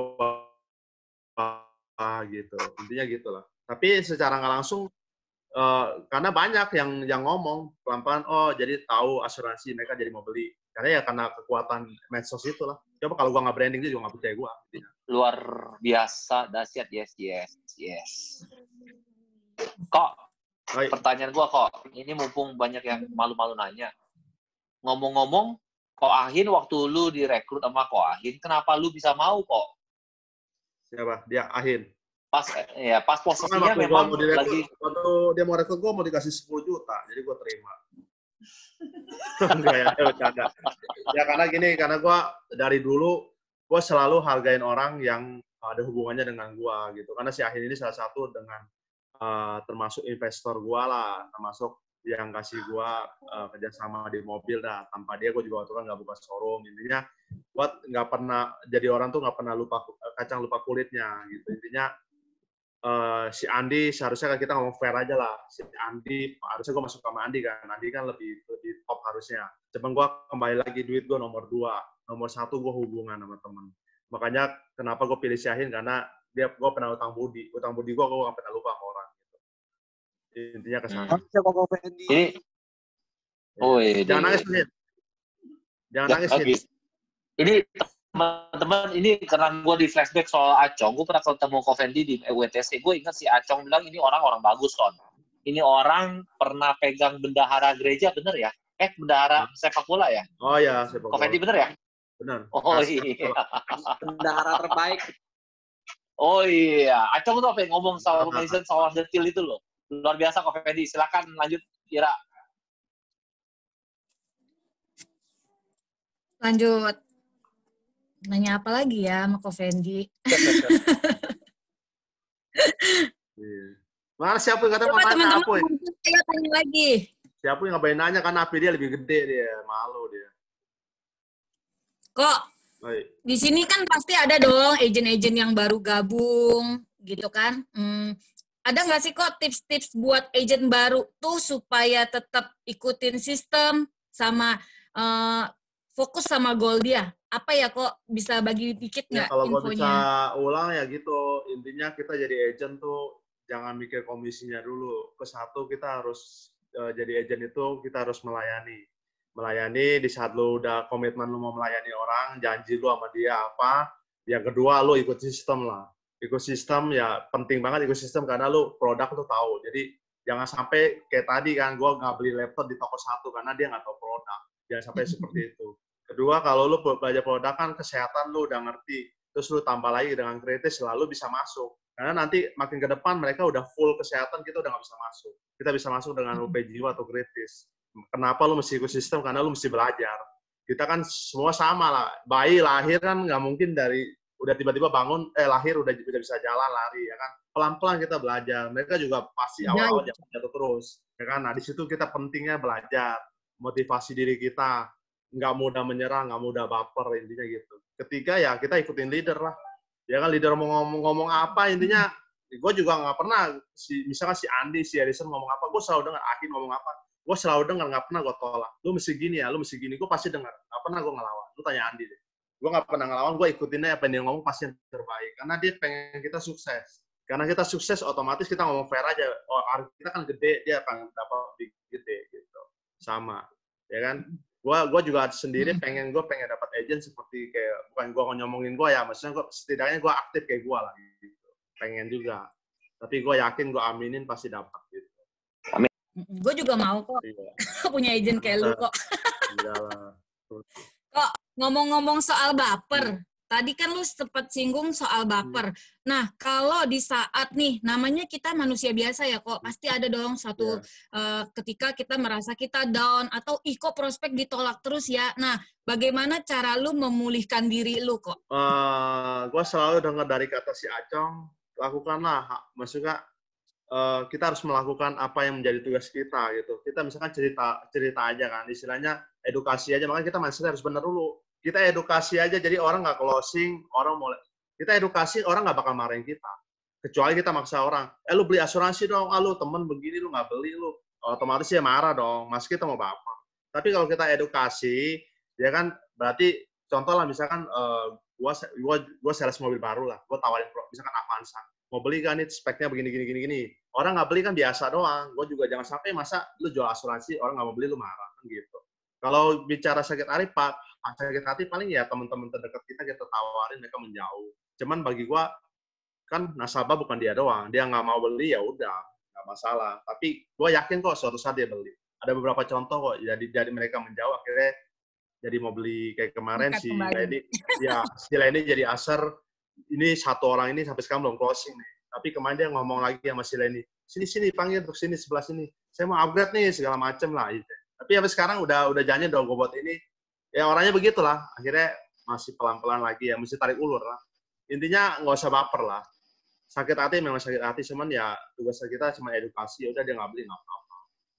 gitu. Intinya gitulah. Tapi secara nggak langsung karena banyak yang ngomong pelan-pelan, oh jadi tahu asuransi mereka jadi mau beli. Karena kekuatan medsos itulah. Coba kalau gua nggak branding dia juga nggak percaya gua. Luar biasa, dahsyat, yes. Kok, pertanyaan gua kok, ini mumpung banyak yang malu-malu nanya. Ngomong-ngomong, Kok Ahin waktu lu direkrut sama Kok Ahin, kenapa lu bisa mau kok? Siapa? Dia Ahin. Pas posisinya memang lagi. Waktu dia mau rekrut gua mau dikasih 10 juta, jadi gua terima. Enggak ya, bercanda. Ya karena gue dari dulu gue selalu hargain orang yang ada hubungannya dengan gue gitu. Karena si Ahin ini salah satu dengan termasuk investor gue lah, termasuk yang kasih gue kerjasama di mobil dah. Tanpa dia gue juga waktu kan nggak buka showroom. Intinya gue nggak pernah jadi orang tuh nggak pernah kacang lupa kulitnya gitu. Intinya si Andi seharusnya kan kita ngomong fair aja lah. Si Andi harusnya gue masuk sama Andi kan. Andi kan lebih top harusnya. Cuman gue kembali lagi duit gue nomor 2, nomor 1 gue hubungan sama temen. Makanya kenapa gue pilih si Ahin karena gue pernah utang budi gue nggak pernah lupa sama orang. Gitu. Intinya kesana. Jangan nangis Hin. Jangan nangis Hin. Ini teman-teman, ini karena gue di flashback soal Acong, gue pernah ketemu Ko Fendi di WTC, gue ingat si Acong bilang ini orang bagus, Ton. Ini orang pernah pegang bendahara gereja, bener ya? Bendahara sepak bola ya? Oh ya, sepak bola. Ko Fendi bener ya? Bener. Oh iya. Bendahara terbaik. Oh iya. Acong tuh apa yang ngomong soal organization, soal detail itu loh. Luar biasa Ko Fendi. Silakan lanjut, Ira. Lanjut. Nanya apa lagi ya sama Ko Fendi? Mana siapa yang kata mau nanya apa? Saya tanya lagi. Siapa yang ngapain nanya karena api dia lebih gede dia, malu dia. Kok di sini kan pasti ada dong agen-agen yang baru gabung gitu kan? Ada nggak sih kok tips-tips buat agen baru tuh supaya tetap ikutin sistem sama fokus sama goal dia? Apa ya kok bisa bagi dikit nggak kalau infonya? Kalau gue bisa ulang ya gitu, intinya kita jadi agent tuh jangan mikir komisinya dulu. Kesatu kita harus jadi agent itu kita harus melayani di saat lu udah komitmen lu mau melayani orang, janji lu sama dia apa. Yang kedua lu ikut sistem lah. Ikut sistem ya penting banget ikut sistem karena lu produk lu tahu. Jadi jangan sampai kayak tadi kan gue nggak beli laptop di toko satu karena dia nggak tahu produk. Jangan sampai seperti itu. Kedua, kalau lu belajar produk kan kesehatan lu udah ngerti, terus lu tambah lagi dengan kritis, selalu bisa masuk. Karena nanti makin ke depan mereka udah full kesehatan, kita udah nggak bisa masuk. Kita bisa masuk dengan UP jiwa atau kritis. Kenapa lu mesti ikut sistem? Karena lu mesti belajar. Kita kan semua sama lah. Bayi lahir kan nggak mungkin dari udah tiba-tiba bangun, lahir udah bisa jalan, lari, ya kan. Pelan-pelan kita belajar. Mereka juga pasti awal-awal jatuh terus. Ya kan? Nah, di situ kita pentingnya belajar. Motivasi diri kita. Nggak mudah menyerah, nggak mudah baper, intinya gitu. Ketiga ya kita ikutin leader lah. Ya kan leader mau ngomong apa, intinya gue juga nggak pernah, misalkan si Andi, si Edison ngomong apa, gue selalu dengar. Ahin ngomong apa, gue selalu dengar, nggak pernah gue tolak. Lu mesti gini ya, lu mesti gini, gue pasti dengar. Nggak pernah gue ngelawan. Lu tanya Andi deh. Gue nggak pernah ngelawan, gue ikutinnya apa yang dia ngomong pasti yang terbaik. Karena dia pengen kita sukses. Karena kita sukses, otomatis kita ngomong fair aja. Oh, kita kan gede, dia akan dapat gede gitu. Sama, ya kan? Gue juga sendiri pengen dapat agent seperti kayak, bukan gue ngomongin gue ya, maksudnya setidaknya gue aktif kayak gue lah gitu. Pengen juga. Tapi gue yakin gue aminin pasti dapat gitu. Amin. Gue juga mau kok. Iya. Punya agent kayak lu kok. Iyalah. Kok ngomong-ngomong soal baper, tadi kan lu sempat singgung soal baper. Nah, kalau di saat nih, namanya kita manusia biasa ya kok, pasti ada dong suatu ketika kita merasa kita down, atau kok prospek ditolak terus ya. Nah, bagaimana cara lu memulihkan diri lu kok? Gue selalu dengar dari kata si Acong, lakukanlah, maksudnya kita harus melakukan apa yang menjadi tugas kita gitu. Kita misalkan cerita aja kan, istilahnya edukasi aja, makanya kita mindset harus benar dulu. Kita edukasi aja, jadi orang nggak closing, orang mulai, kita edukasi, orang nggak bakal marahin kita. Kecuali kita maksa orang, lu beli asuransi dong, lu temen begini, lu nggak beli, lu otomatis ya marah dong, mas kita mau baper. Tapi kalau kita edukasi, ya kan, berarti contoh lah misalkan gua sales mobil baru lah, gua tawarin misalkan Avanza, mau beli kan nih speknya begini. Orang nggak beli kan biasa doang. Gue juga jangan sampai masa lu jual asuransi orang nggak mau beli lu marah kan gitu. Kalau bicara sakit hati paling ya teman-teman terdekat kita tawarin mereka menjauh. Cuman bagi gue kan nasabah bukan dia doang. Dia nggak mau beli ya udah nggak masalah. Tapi gue yakin kok suatu saat dia beli. Ada beberapa contoh kok jadi mereka menjauh akhirnya jadi mau beli kayak kemarin si Leni jadi aser. Ini satu orang ini sampai sekarang belum closing nih. Tapi kemarin dia ngomong lagi sama si Leni, sini panggil untuk sini sebelah sini. Saya mau upgrade nih segala macem lah. Gitu. Tapi sampai sekarang udah janji dong gue buat ini. Ya orangnya begitulah. Akhirnya masih pelan-pelan lagi ya, mesti tarik ulur lah. Intinya nggak usah baper lah. Sakit hati memang sakit hati, cuman ya tugas kita cuma edukasi. Ya udah dia nggak beli nggak apa-apa.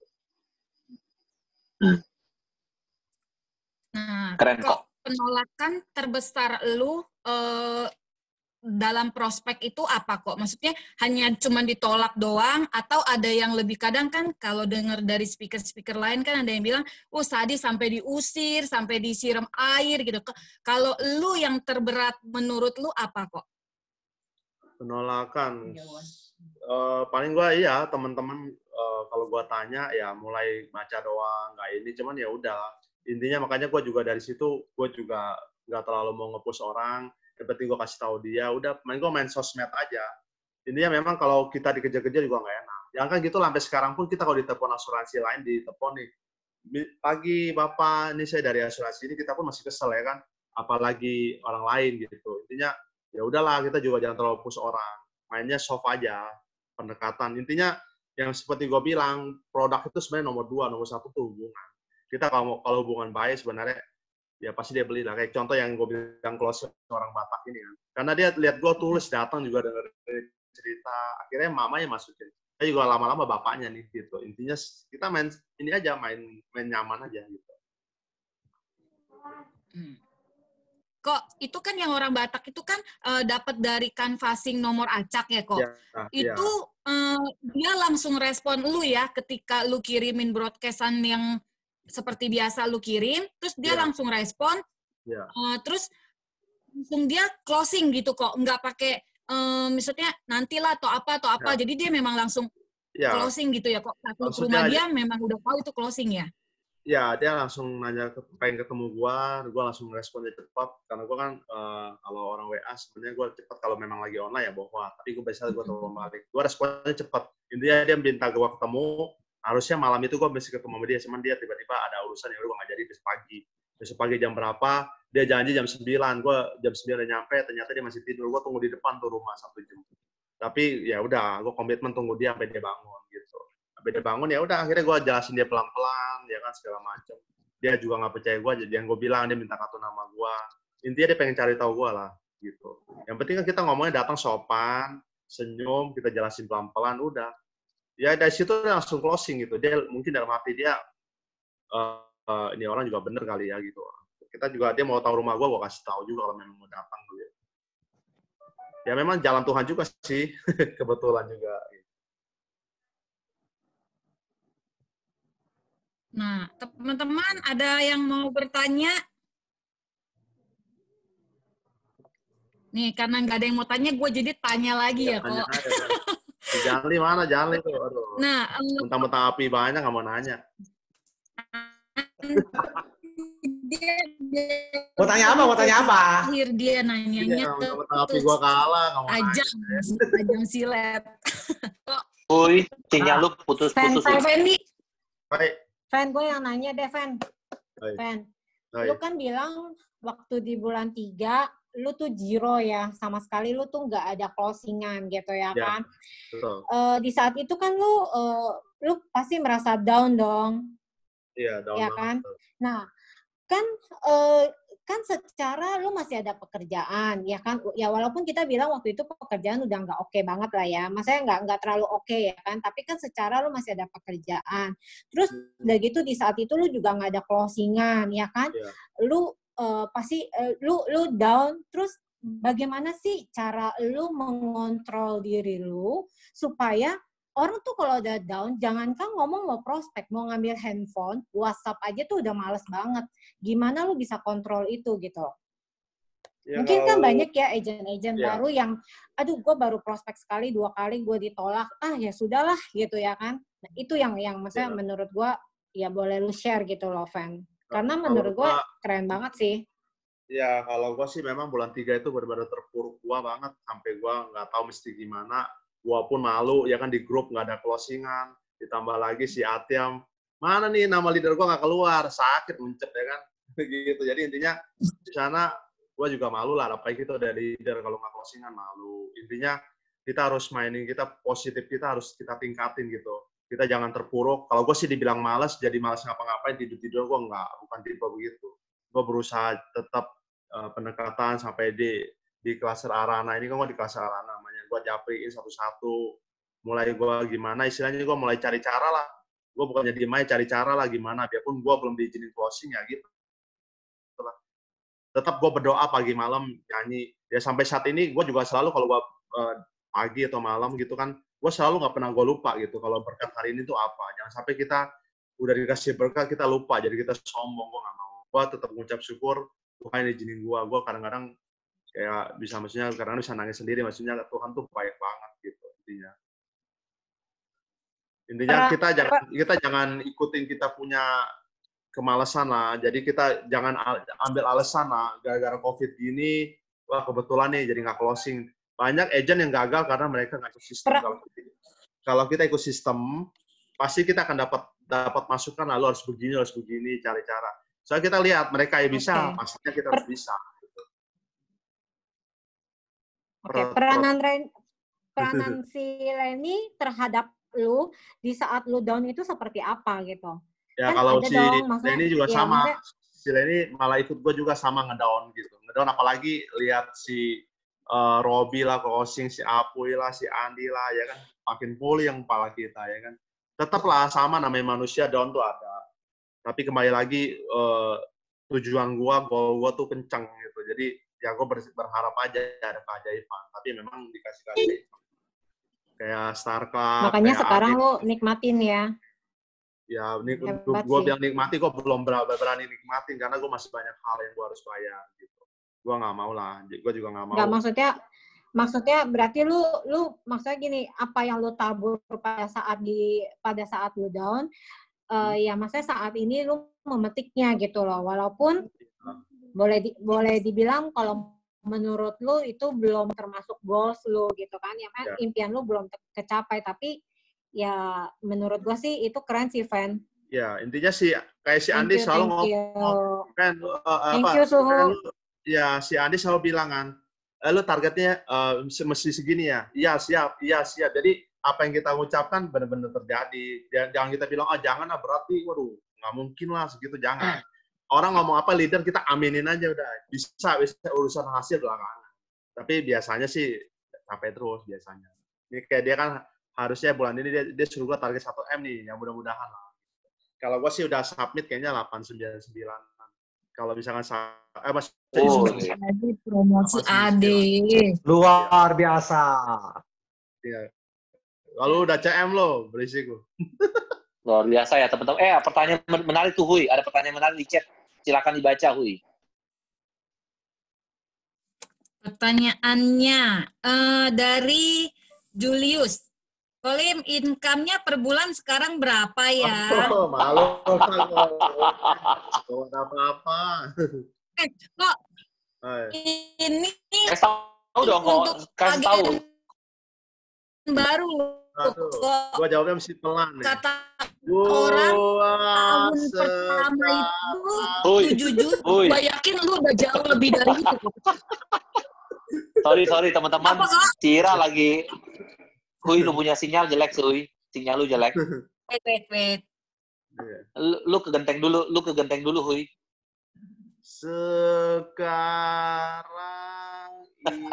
Nah, keren kok. Penolakan terbesar lu dalam prospek itu apa kok? Maksudnya hanya cuma ditolak doang atau ada yang lebih, kadang kan kalau dengar dari speaker-speaker lain kan ada yang bilang, tadi sampai diusir, sampai disiram air gitu. Kalau lu yang terberat menurut lu apa kok? Penolakan. Paling gua teman-teman kalau gua tanya ya mulai baca doang, nggak ini, cuman ya udah. Intinya makanya gua juga dari situ gua juga nggak terlalu mau nge-push orang. Yang penting gue kasih tahu dia, udah main sosmed aja. Intinya memang kalau kita dikejar-kejar juga nggak enak. Yang kan gitu sampai sekarang pun kita kalau ditelepon asuransi lain, ditelepon nih, pagi Bapak, ini saya dari asuransi ini, kita pun masih kesel ya kan, apalagi orang lain gitu. Intinya ya udahlah, kita juga jangan terlalu push orang, mainnya soft aja, pendekatan. Intinya yang seperti gue bilang, produk itu sebenarnya nomor 2, nomor 1 tuh hubungan. Kita kalau hubungan baik sebenarnya ya pasti dia beli lah. Kayak contoh yang gue bilang close orang Batak ini kan. Karena dia lihat gue tulis, datang juga dengar cerita. Akhirnya mamanya masukin. Saya juga lama-lama bapaknya nih gitu. Intinya kita main ini aja, main nyaman aja gitu. Kok itu kan yang orang Batak itu kan dapat dari canvassing nomor acak ya kok. Itu dia langsung respon lu ya ketika lu kirimin broadcastan yang seperti biasa lu kirim, terus dia langsung respon, terus langsung dia closing gitu kok, nggak pakai misalnya nantilah atau apa, jadi dia memang langsung closing gitu ya kok. Satu rumah dia memang udah tahu itu closing ya? Ya, dia langsung nanya pengen ketemu gua langsung responnya cepat, karena gua kan kalau orang WA sebenarnya gua cepat kalau memang lagi online ya bahwa, tapi gua biasa gua telepon balik, gua responnya cepat. Intinya dia minta gua ketemu. Harusnya malam itu gue mesti ketemu sama dia, cuman dia tiba-tiba ada urusan yang udah nggak jadi besok pagi jam berapa, dia janji jam 9, gue jam 9 udah nyampe, ternyata dia masih tidur, gue tunggu di depan tuh rumah 1 jam. Tapi ya udah, gue komitmen tunggu dia sampai dia bangun gitu. Sampai dia bangun ya udah, akhirnya gue jelasin dia pelan-pelan, ya kan segala macam. Dia juga nggak percaya gue, jadi yang gue bilang dia minta kartu nama gue. Intinya dia pengen cari tahu gue lah gitu. Yang penting kan kita ngomongnya datang sopan, senyum, kita jelasin pelan-pelan, udah. Ya dari situ dia langsung closing gitu. Dia mungkin dalam hati dia ini orang juga bener kali ya gitu. Kita juga dia mau tahu rumah gue kasih tahu juga kalau memang mau datang gitu. Ya memang jalan Tuhan juga sih, kebetulan juga. Nah, teman-teman ada yang mau bertanya? Nih, karena nggak ada yang mau tanya, gue jadi tanya lagi ya kok. Janli mana? Janli tuh. Aduh. Nah, mentang-mentang api banyak nggak mau nanya. Mau tanya apa? Akhir dia nanyanya api gua kalah, nggak mau Ajang silet. Woi, sinyal lu putus-putus. Fendi. Baik. Fen, gue yang nanya deh, Fen. Fen, lu kan bilang waktu di bulan 3 lu tuh zero ya, sama sekali lu tuh nggak ada closingan gitu ya kan. Betul. Di saat itu kan lu pasti merasa down dong. Iya, down ya banget. kan. Nah, kan secara lu masih ada pekerjaan ya kan, ya walaupun kita bilang waktu itu pekerjaan udah nggak oke banget lah ya, maksudnya nggak terlalu oke ya kan, tapi kan secara lu masih ada pekerjaan, terus udah gitu di saat itu lu juga nggak ada closingan ya kan, lu pasti lu down, terus bagaimana sih cara lu mengontrol diri lu supaya orang tuh kalau udah down, jangankan ngomong mau prospek, mau ngambil handphone, WhatsApp aja tuh udah males banget. Gimana lu bisa kontrol itu gitu? Ya, mungkin kan banyak ya agent-agent baru yang, aduh gue baru prospek sekali, 2 kali gue ditolak, ya sudahlah gitu ya kan. Nah, itu yang maksudnya menurut gue, ya boleh lu share gitu loh, Van. Karena menurut gue keren banget sih. Ya, kalau gue sih memang bulan 3 itu benar-benar terpuruk gue banget. Sampai gue nggak tahu mesti gimana. Gue pun malu, ya kan di grup nggak ada closingan. Ditambah lagi si Atiam, mana nih nama leader gue nggak keluar. Sakit, muncet ya kan. Gitu. Jadi intinya di sana gue juga malu lah. Apalagi kita dari leader kalau nggak closingan malu. Intinya kita harus mainin, kita positif, kita harus kita tingkatin gitu. Kita jangan terpuruk. Kalau gue sih dibilang malas, jadi malas ngapa-ngapain, tidur-tidur gue nggak. Bukan tipe begitu. Gue berusaha tetap pendekatan sampai di klaser Arana. Ini kan gue di klaser Arana namanya. Gue japriin satu-satu. Mulai gue gimana, istilahnya gue mulai cari cara lah. Gue bukannya diem aja, cari cara lah gimana. Biarpun gue belum diizinin closing ya gitu. Tetap gue berdoa pagi malam nyanyi. Ya sampai saat ini gue juga selalu kalau gue pagi atau malam gitu kan, gue selalu nggak pernah gue lupa gitu. Kalau berkat hari ini tuh apa. Jangan sampai kita udah dikasih berkat, kita lupa. Jadi kita sombong, gue nggak mau. Gue tetap mengucap syukur, Tuhan izinin gue kadang-kadang kayak bisa, maksudnya kadang-kadang bisa nangis sendiri, maksudnya Tuhan tuh baik banget gitu intinya kita jangan ikutin kita punya kemalasan lah, jadi kita jangan ambil alasan lah gara-gara COVID gini, wah kebetulan nih jadi nggak closing. Banyak agent yang gagal karena mereka nggak ikut sistem. Kalau kita ikut sistem pasti kita akan dapat masukan, lalu harus begini cari cara. Soalnya kita lihat mereka yang bisa, pastinya kita harus bisa. Peranan si Leni terhadap lu di saat lu down itu seperti apa gitu? Ya kan kalau si Leni juga ya, sama. Si Leni malah ikut gue juga sama ngedown gitu. Ngedown apalagi lihat si Robi lah, closing, si Apuy lah, si Andi lah, ya kan makin pulih yang kepala kita ya kan. Tetaplah sama, namanya manusia, down tuh ada. Tapi kembali lagi tujuan goal gua tuh kencang gitu. Jadi ya gue berharap aja ada keajaiban. Tapi memang dikasih kayak Star Club. Makanya sekarang lo nikmatin ya. Ya, gue bilang nikmati, gue belum berani nikmatin karena gue masih banyak hal yang gue harus bayar gitu. Gue nggak mau lah. Gue juga nggak mau. Nggak, maksudnya berarti lu maksudnya gini, apa yang lu tabur pada saat lu down, ya maksudnya saat ini lu memetiknya gitu loh, walaupun boleh dibilang kalau menurut lu itu belum termasuk goals lu gitu kan, ya kan impian lu belum kecapai, tapi ya menurut gua sih itu keren sih, Van. Ya, intinya sih kayak si Andi selalu ngomong kan, thank you Suhu. Ya, si Andi selalu bilang kan, lu targetnya mesti segini ya. Iya, siap. Jadi apa yang kita ucapkan benar-benar terjadi. Jangan kita bilang, jangan lah, berarti, waduh, nggak mungkin lah segitu, jangan. Orang ngomong apa, leader kita aminin aja udah. Bisa urusan hasil belakangan. Tapi biasanya sih sampai terus biasanya. Ini kayak dia kan harusnya bulan ini dia suruh gue target 1M nih, yang mudah-mudahan lah. Kalau gue sih udah submit kayaknya 899. Kalau misalkan promosi AD. Luar biasa. Iya. Lalu udah CM lo, berisik lo. Luar biasa ya teman-teman. Pertanyaan menarik tuh Huy. Ada pertanyaan menarik di chat. Silakan dibaca Huy. Pertanyaannya dari Julius. Kolim, income-nya per bulan sekarang berapa ya? Malu. Gak apa-apa. Kok ini tahu dong kasih tahu. Baru. Gua jawabnya mesti pelan nih. Kata orang tahun pertama itu 7 juta. Gue yakin lu udah jauh lebih dari itu. Sorry teman-teman. Cira lagi. Huy, lu punya sinyal jelek sih. Sinyal lu jelek. Wait. Lu ke genteng dulu, Huy. Sekarang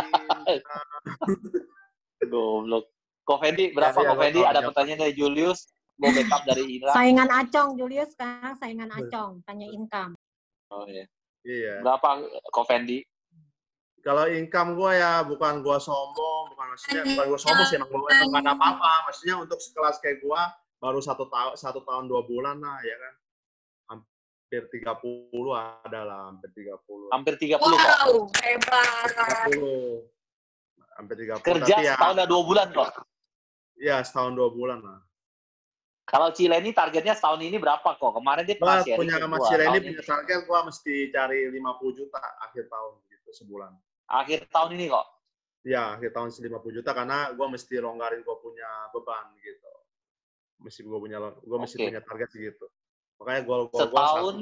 Goblok. Ko Fendi, berapa Ko Fendi? Ada pertanyaan dari Julius. Mau backup dari Indra. Saingan Acong, Julius sekarang saingan Acong. Tanya income. Oh iya. Iya. Berapa Ko Fendi? Kalau income gue ya bukan gue sombong, bukan gue sombong sih, emang gue nggak ada apa-apa. Maksudnya untuk sekelas kayak gue baru 1 tahun 2 bulan lah, ya kan. Hampir 30 ada lah, hampir 30. Hampir 30 kok. Wow, hebat. 30. Hampir 30. Kerja tapi setahun dan 2 bulan kok. Iya, setahun 2 bulan lah. Kalau Cileni targetnya setahun ini berapa kok? Kemarin dia pernah sharing Punya sama Cileni punya target gue mesti cari 50 juta akhir tahun gitu sebulan. Akhir tahun ini kok? Ya, akhir tahun 50 juta karena gue mesti longgarin gue punya beban gitu. Mesti punya target segitu. Makanya setahun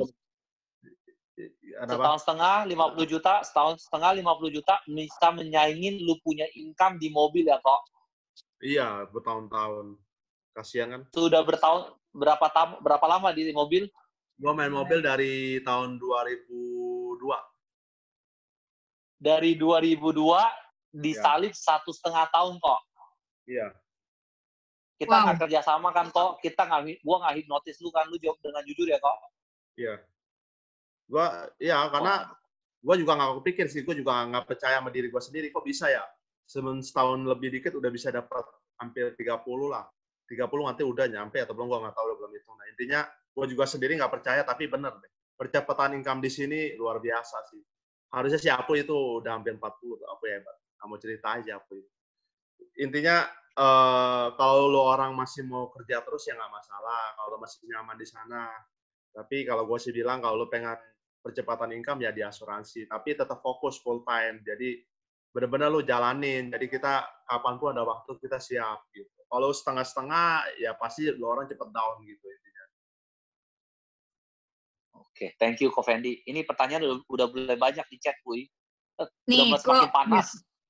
setengah 50 juta, setahun setengah 50 juta bisa menyaingin lu punya income di mobil ya kok? Iya, bertahun-tahun. Kasihan kan? Sudah berapa lama di mobil? Gue main mobil dari tahun 2002. Dari 2002 disalib 1,5 tahun kok. Iya. Kita nggak kerjasama kan kok? Gua nggak hipnotis lu kan? Lu jawab dengan jujur ya kok? Iya. Karena gue juga nggak kepikir sih. Gue juga nggak percaya sama diri gue sendiri. Kok bisa ya? Setahun lebih dikit udah bisa dapat hampir 30 lah. 30 nanti udah nyampe atau belum, gue nggak tahu, belum hitung. Nah, intinya gue juga sendiri nggak percaya, tapi bener deh. Percepatan income di sini luar biasa sih. Harusnya si Apu itu udah hampir 40, Apu hebat. Kamu cerita aja Apu itu. Intinya kalau lo orang masih mau kerja terus ya nggak masalah, kalau lo masih nyaman di sana. Tapi kalau gue sih bilang kalau lo pengen percepatan income ya di asuransi, tapi tetap fokus full time. Jadi benar-benar lo jalanin. Jadi kita kapanpun ada waktu kita siap gitu. Kalau setengah-setengah ya pasti lo orang cepet down gitu intinya. Oke, thank you Ko Fendi. Ini pertanyaan udah mulai banyak di chat, Puy. Nih, udah semakin panas.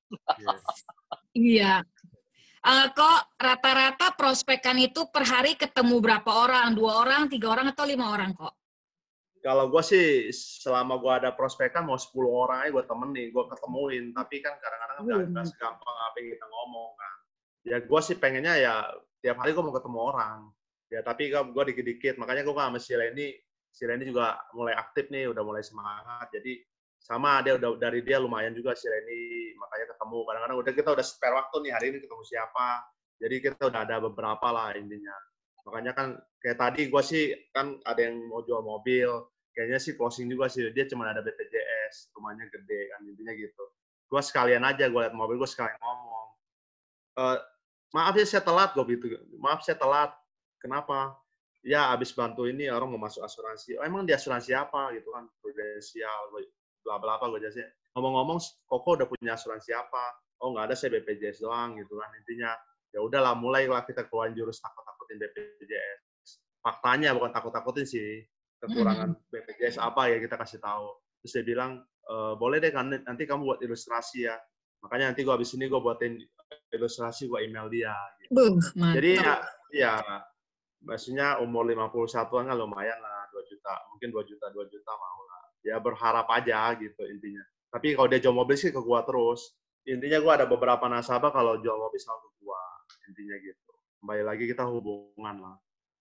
Iya. Kok rata-rata prospekan itu per hari ketemu berapa orang? 2 orang, 3 orang, atau 5 orang kok? Kalau gue sih selama gue ada prospekan mau 10 orang aja gue temenin, gue ketemuin. Tapi kan kadang-kadang nggak segampang apa yang kita ngomong kan. Ya gue sih pengennya ya tiap hari gue mau ketemu orang. Ya tapi gue dikit-dikit. Makanya gue sama si Leni juga mulai aktif nih, udah mulai semangat. Jadi sama dari dia lumayan juga si Leni, makanya ketemu. Kadang-kadang kita udah spare waktu nih hari ini ketemu siapa. Jadi kita udah ada beberapa lah intinya. Makanya kan kayak tadi gue sih kan ada yang mau jual mobil. Kayaknya sih closing juga sih. Dia cuma ada BPJS, rumahnya gede kan intinya gitu. Gue sekalian aja gue liat mobil, gue sekalian ngomong. Maaf ya saya telat gue gitu. Maaf saya telat. Kenapa? Ya abis bantu ini orang mau masuk asuransi. Oh, emang di asuransi apa gitu kan? Prudensial, bla bla apa gue jelasin. Ngomong-ngomong, Koko udah punya asuransi apa? Oh nggak ada, saya BPJS doang gitu kan. Intinya ya udahlah, mulailah kita keluarin jurus takut-takutin BPJS. Faktanya bukan takut-takutin sih. Kekurangan BPJS apa ya kita kasih tahu. Terus dia bilang boleh deh kan nanti kamu buat ilustrasi ya. Makanya nanti gue abis ini gue buatin ilustrasi, gue email dia. Gitu. Jadi ya maksudnya umur 51-an kan lumayan lah, 2 juta. Mungkin 2 juta mau lah. Ya berharap aja gitu intinya. Tapi kalau dia jual mobil sih ke gua terus. Intinya gua ada beberapa nasabah kalau jual mobil sama ke gua. Intinya gitu. Kembali lagi kita hubungan lah.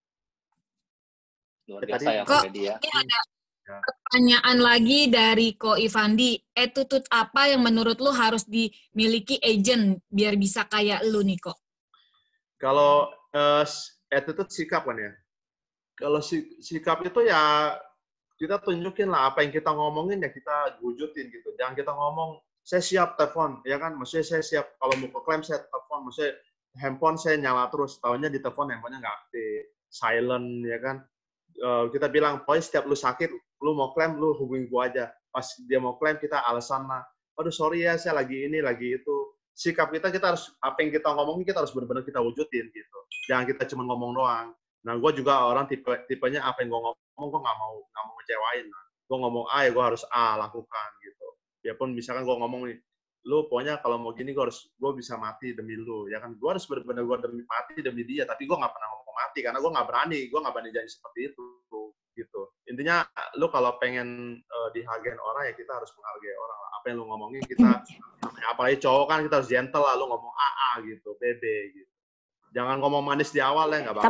Luar biasa ya, Ini ada pertanyaan lagi dari Ko Ivandi. Attitude apa yang menurut lu harus dimiliki agent biar bisa kayak lu nih, Ko? Kalau attitude sikap kan ya. Kalau sikap itu ya kita tunjukin lah apa yang kita ngomongin ya kita wujudin gitu. Jangan kita ngomong saya siap telepon ya kan, maksudnya saya siap kalau mau ke klaim saya telepon, maksudnya handphone saya nyala terus, tahunya di telepon handphonenya nggak aktif, silent ya kan. Kita bilang pokoknya setiap lu sakit lu mau klaim lu hubungi gua aja. Pas dia mau klaim kita alasan lah, aduh sorry ya saya lagi ini lagi itu. Sikap kita harus apa yang kita ngomongin kita harus benar-benar kita wujudin gitu. Jangan kita cuma ngomong doang. Nah, gue juga orang tipenya apa yang gue ngomong gue nggak mau ngecewain. Nah. Gue ngomong A ya gue harus A lakukan gitu. Biarpun misalkan gue ngomong nih lu pokoknya kalau mau gini gue bisa mati demi lu, ya kan? Gue harus benar-benar gue mati demi dia, tapi gue nggak pernah ngomong mati karena gue nggak berani janji seperti itu, gitu. Intinya lu kalau pengen dihargain orang ya kita harus menghargai orang lah. Apa yang lu ngomongin kita, apalagi cowok kan kita harus gentle lah, lu ngomong AA gitu, BB gitu. Jangan ngomong manis di awal ya, nggak bagus.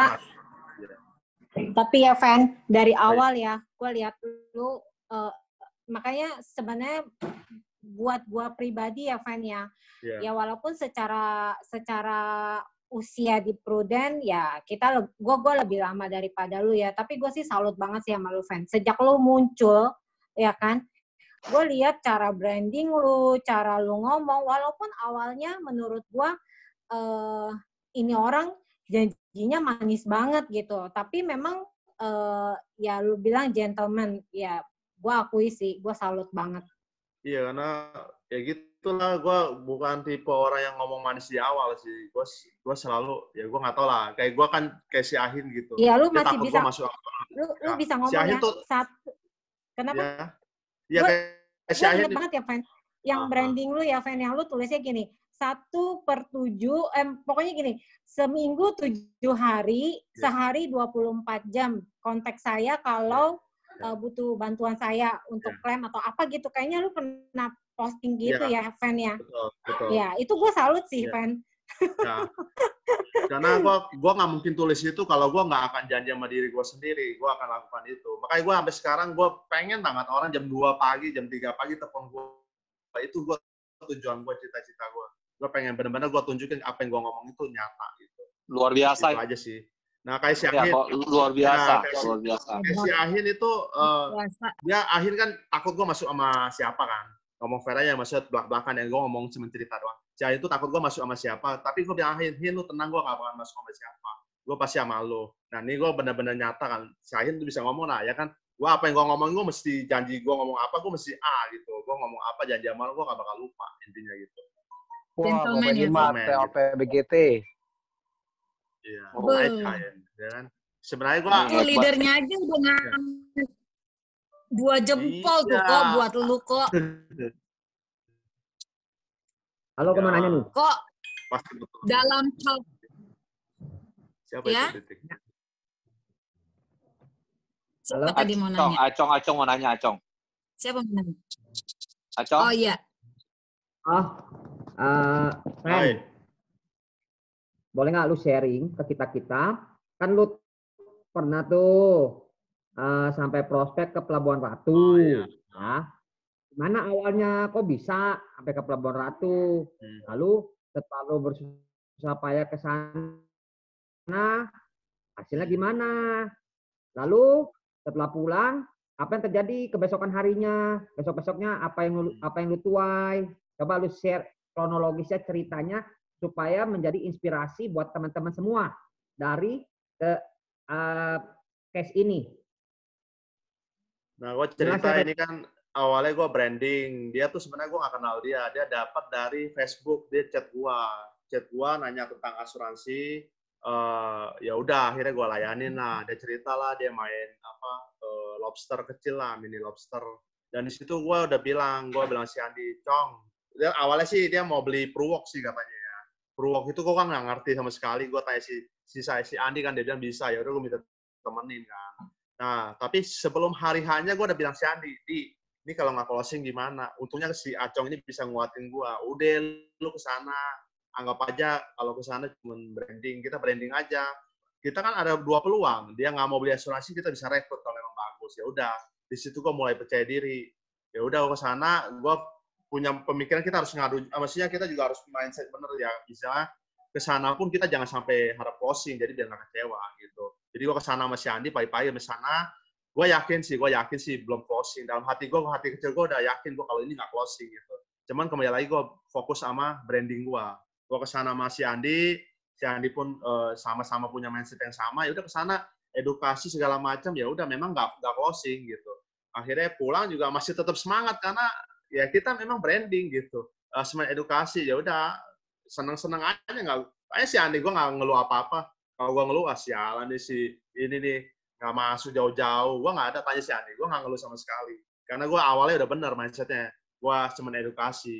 Tapi ya, Van, dari awal ya, gue lihat lu, makanya sebenarnya buat gue pribadi ya, Van ya, ya walaupun secara usia di Prudent ya gue lebih lama daripada lu ya, tapi gue sih salut banget sih sama lu, Van. Sejak lu muncul, ya kan, gue lihat cara branding lu, cara lu ngomong, walaupun awalnya menurut gue ini orang janjinya manis banget gitu, tapi memang ya lu bilang gentleman, ya gue akui sih, gue salut banget. Iya, karena ya gitulah, gue bukan tipe orang yang ngomong manis di awal sih. Gue selalu, ya gue nggak tau lah. Kayak gue kan kayak si Ahin gitu. Iya, lu masih bisa. Lu nah, bisa ngomong si Ahin ya. Tuh, kenapa? Iya, kayak si Ahin. Gue inget banget ya, Van. Yang branding lu ya, Van, yang lu tulisnya gini. 1/7, pokoknya gini. Seminggu 7 hari, sehari 24 jam. Kontak saya kalau butuh bantuan saya untuk klaim atau apa gitu. Kayaknya lu pernah posting gitu ya, Van ya. Betul. Ya, itu gue salut sih, Van. Ya. Karena gue nggak mungkin tulis itu kalau gue nggak akan janji sama diri gue sendiri. Gue akan lakukan itu. Makanya gue sampai sekarang gue pengen banget orang jam 2 pagi, jam 3 pagi telepon gue. Itu gue tujuan gue, cita-cita gue. Gue pengen benar-benar gue tunjukin apa yang gue ngomong itu nyata gitu. Luar biasa. Itu aja sih. Nah, kayak si Ahin, luar biasa. Kayak si Ahin itu, dia Ahin kan takut gue masuk sama siapa kan. Ngomong fair aja, maksudnya belak-belakan, yang gue ngomong cuma cerita doang. Si Ahin itu takut gue masuk sama siapa, tapi gue bilang, Ahin, lu tenang, gue gak bakal masuk sama siapa. Gue pasti sama lo. Nah, ini gue benar-benar nyata kan. Si Ahin tuh bisa ngomong lah, ya kan. Gue apa yang gue ngomong, gue mesti janji gue ngomong apa, gue mesti gitu. Gue ngomong apa, janji sama lo, gue gak bakal lupa, intinya gitu. Wah, Bapak Jimat, POP BGT. Iya, ya kan. Sebenarnya gue leadernya aja udah ngambil 2 jempol tuh kok buat lu kok. Halo, kemana nih? Kok dalam hal siapa ya? itu? Siapa tadi mau nanya? Acong mau nanya, Acong. Siapa mau nanya? Acong? Oh iya. Ren. Boleh nggak lu sharing ke kita? Kan lu pernah tuh sampai prospek ke Pelabuhan Ratu. Ya. Gimana awalnya kok bisa sampai ke Pelabuhan Ratu? Lalu setelah lu bersusah payah ke sana, hasilnya gimana? Lalu setelah pulang, apa yang terjadi kebesokan harinya? Besok-besoknya apa yang lu tuai? Coba lu share kronologisnya, ceritanya, supaya menjadi inspirasi buat teman-teman semua dari case ini. Nah, gue cerita ini kan awalnya gue branding. Dia tuh sebenarnya gue nggak kenal dia. Dia dapat dari Facebook. Dia chat gue nanya tentang asuransi. Ya udah, akhirnya gue layanin lah. Dia cerita lah, dia main lobster kecil lah, mini lobster. Dan di situ gue bilang si Andi, Cong. Dia awalnya sih dia mau beli Pruwok sih katanya. Pruwok itu gue kan nggak ngerti sama sekali. Gue tanya si Andi kan, dia bilang bisa. Ya udah gue minta temenin kan. Nah, tapi sebelum hari hanya gue udah bilang si Andi, ini kalau nggak closing gimana? Untungnya si Acong ini bisa nguatin gue. Udah lu kesana, anggap aja kalau kesana cuma branding, kita branding aja. Kita kan ada 2 peluang. Dia nggak mau beli asuransi, kita bisa rekrut kalau memang bagus. Ya udah, di situ gue mulai percaya diri. Ya udah gue kesana, gue punya pemikiran kita harus ngadu, maksudnya kita juga harus mindset bener ya, misalnya kesana pun kita jangan sampai harap closing, jadi biar nggak kecewa gitu. Jadi gue kesana sama si Andi, pagi-pagi kesana, gue yakin sih belum closing. Dalam hati kecil gue udah yakin gue kalau ini nggak closing gitu. Cuman kembali lagi gue fokus sama branding gue. Gue kesana sama si Andi pun sama-sama punya mindset yang sama. Ya udah kesana edukasi segala macam, ya udah memang nggak closing gitu. Akhirnya pulang juga masih tetap semangat karena ya kita memang branding gitu, semangat edukasi. Ya udah seneng-seneng aja, kayak si Andi gue nggak ngeluh apa-apa. Kalau gue ngeluh, sialan nih si ini nih nggak masuk jauh-jauh. Gue nggak ada tanya si Andi, gue nggak ngeluh sama sekali. Karena gue awalnya udah bener mindsetnya, gue cuma edukasi.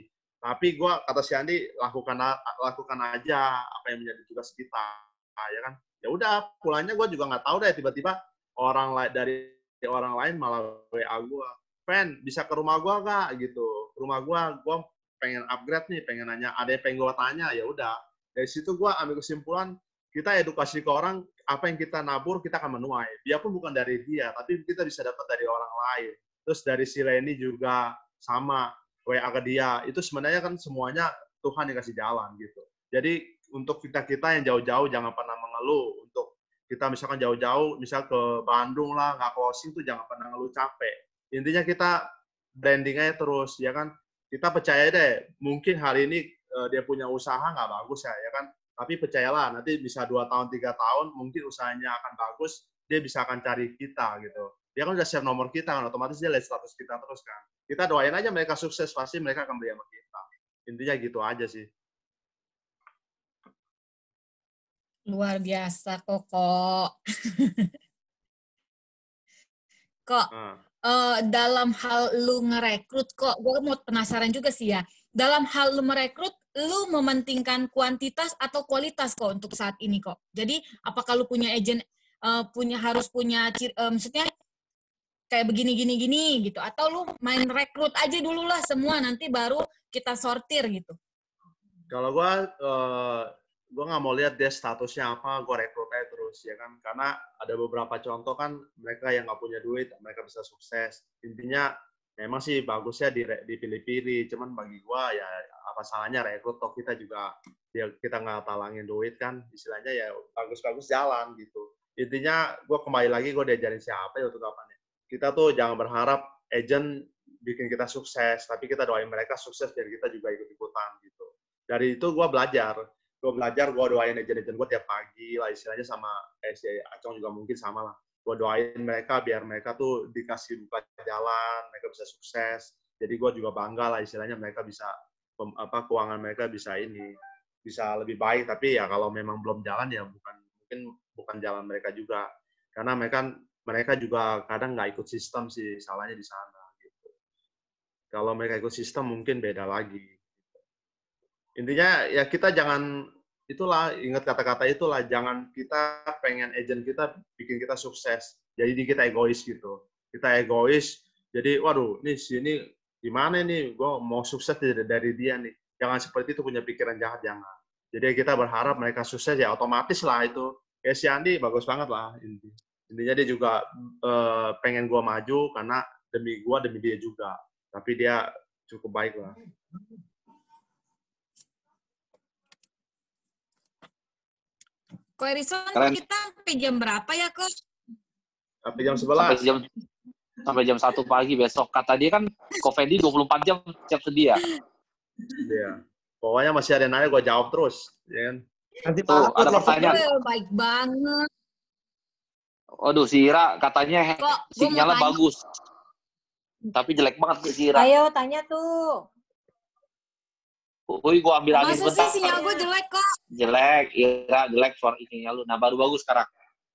Tapi gue kata si Andi lakukan aja apa yang menjadi tugas kita, ya kan? Ya udah, pulangnya gue juga nggak tahu deh, tiba-tiba dari orang lain malah WA gue, Fen, bisa ke rumah gue nggak gitu? Rumah gue pengen upgrade nih, pengen nanya, ada yang pengen gue tanya, ya udah. Dari situ gue ambil kesimpulan, kita edukasi ke orang, apa yang kita nabur kita akan menuai. Dia pun bukan dari dia, tapi kita bisa dapat dari orang lain. Terus dari si Reni juga sama, WA ke dia. Itu sebenarnya kan semuanya Tuhan yang kasih jalan gitu. Jadi untuk kita-kita yang jauh-jauh jangan pernah mengeluh. Untuk kita misalkan jauh-jauh, misal ke Bandung lah, nggak closing tuh jangan pernah ngeluh capek. Intinya kita branding aja terus, ya kan? Kita percaya deh, mungkin hari ini dia punya usaha nggak bagus ya kan? Tapi percayalah, nanti bisa 2 tahun, 3 tahun, mungkin usahanya akan bagus, dia bisa akan cari kita gitu. Dia kan udah share nomor kita kan, otomatis dia lihat status kita terus kan. Kita doain aja mereka sukses, pasti mereka akan beli sama kita. Intinya gitu aja sih. Luar biasa Kok. Kok, dalam hal lu ngerekrut kok, gue mau penasaran juga sih ya. Dalam hal lu merekrut, lu mementingkan kuantitas atau kualitas kok untuk saat ini kok. Jadi, apakah lu punya agent, harus punya, maksudnya kayak begini gitu, atau lu main rekrut aja dulu lah semua, nanti baru kita sortir gitu? Kalau gue nggak mau lihat dia statusnya apa, gue rekrut aja terus ya kan, karena ada beberapa contoh kan mereka yang nggak punya duit mereka bisa sukses. Intinya memang sih bagusnya dipilih-pilih, cuman bagi gue ya apa salahnya rekrut, toh kita juga kita nggak talangin duit kan, istilahnya ya bagus-bagus jalan gitu. Intinya gue kembali lagi, gue diajarin siapa ya untuk apa nih, kita tuh jangan berharap agent bikin kita sukses, tapi kita doain mereka sukses biar kita juga ikut-ikutan gitu. Dari itu gue belajar, gue doain agent-agent gue tiap pagi lah, istilahnya sama si Acong juga mungkin sama lah. Gue doain mereka biar mereka tuh dikasih buka jalan, mereka bisa sukses. Jadi gue juga bangga lah, istilahnya mereka bisa keuangan mereka bisa lebih baik. Tapi ya kalau memang belum jalan ya mungkin bukan jalan mereka juga, karena mereka juga kadang nggak ikut sistem sih, salahnya di sana gitu. Kalau mereka ikut sistem mungkin beda lagi. Intinya ya kita jangan, itulah, ingat kata-kata itulah, jangan kita pengen agent kita bikin kita sukses, jadi kita egois gitu. Kita egois, jadi waduh, nih sini gimana nih, gue mau sukses dari dia nih. Jangan seperti itu, punya pikiran jahat, jangan. Jadi kita berharap mereka sukses, ya otomatis lah itu. Kayak si Andi bagus banget lah. Intinya dia juga pengen gue maju, karena demi gue, demi dia juga. Tapi dia cukup baik lah. Ko Erison, kita sampai jam berapa ya, Ko? Sampai jam 11. Sampai jam 1 pagi besok. Kata dia kan, Ko Fendi 24 jam chat dia. Iya. Pokoknya masih ada nanya, gue jawab terus. Ya kan? Tuh, ada pertanyaan. Baik banget. Waduh, si Ira katanya sinyalnya bagus. Tapi jelek banget si Ira. Ayo, tanya tuh. Woi, gue ambil angin bentar. Masa sih sinyal gue jelek kok? Jelek, Ira jelek suara sinyal lu. Nah, baru bagus sekarang.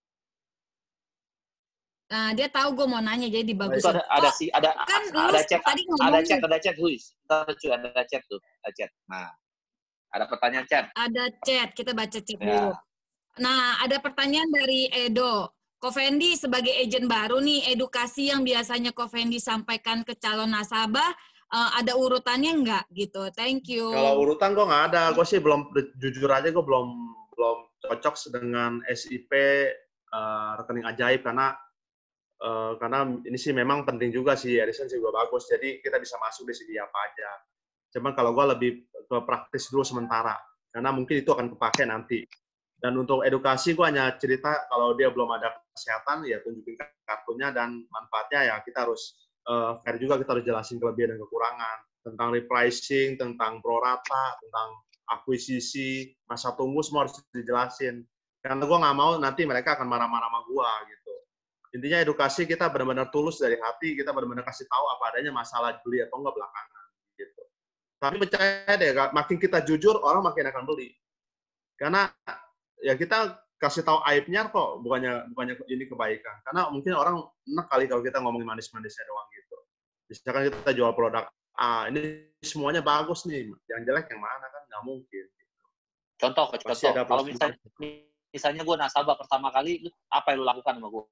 Nah, dia tahu gue mau nanya, jadi dibagusin. Itu ada chat, Huis. Ada chat tuh, ada chat. Nah, ada pertanyaan chat. Ada chat, kita baca chat dulu. Nah, ada pertanyaan dari Edo. Ko Fendi sebagai agent baru nih, edukasi yang biasanya Ko Fendi sampaikan ke calon nasabah, ada urutannya nggak gitu? Thank you. Kalau urutan gue nggak ada. Gue sih belum, jujur aja gue belum cocok dengan SIP rekening ajaib, karena ini sih memang penting juga sih, Erison juga bagus. Jadi kita bisa masuk di sini apa aja. Cuman kalau gue lebih ke praktis dulu sementara, karena mungkin itu akan kepake nanti. Dan untuk edukasi gue hanya cerita kalau dia belum ada kesehatan, ya tunjukin kartunya dan manfaatnya, ya kita harus fair juga, kita harus jelasin kelebihan dan kekurangan, tentang repricing, tentang prorata, tentang akuisisi, masa tunggu, semua harus dijelasin. Karena gue nggak mau nanti mereka akan marah-marah sama gue gitu. Intinya edukasi kita benar-benar tulus dari hati, kita benar-benar kasih tahu apa adanya, masalah beli atau enggak belakangan gitu. Tapi percaya deh, makin kita jujur, orang makin akan beli. Karena ya kita kasih tahu aibnya kok, bukannya ini kebaikan. Karena mungkin orang enak kali kalau kita ngomongin manis-manisnya doang gitu. Misalkan kita jual produk ini semuanya bagus nih, yang jelek yang mana kan nggak mungkin. Contoh, kalau misalnya gue nasabah pertama kali, apa yang lu lakukan sama gue?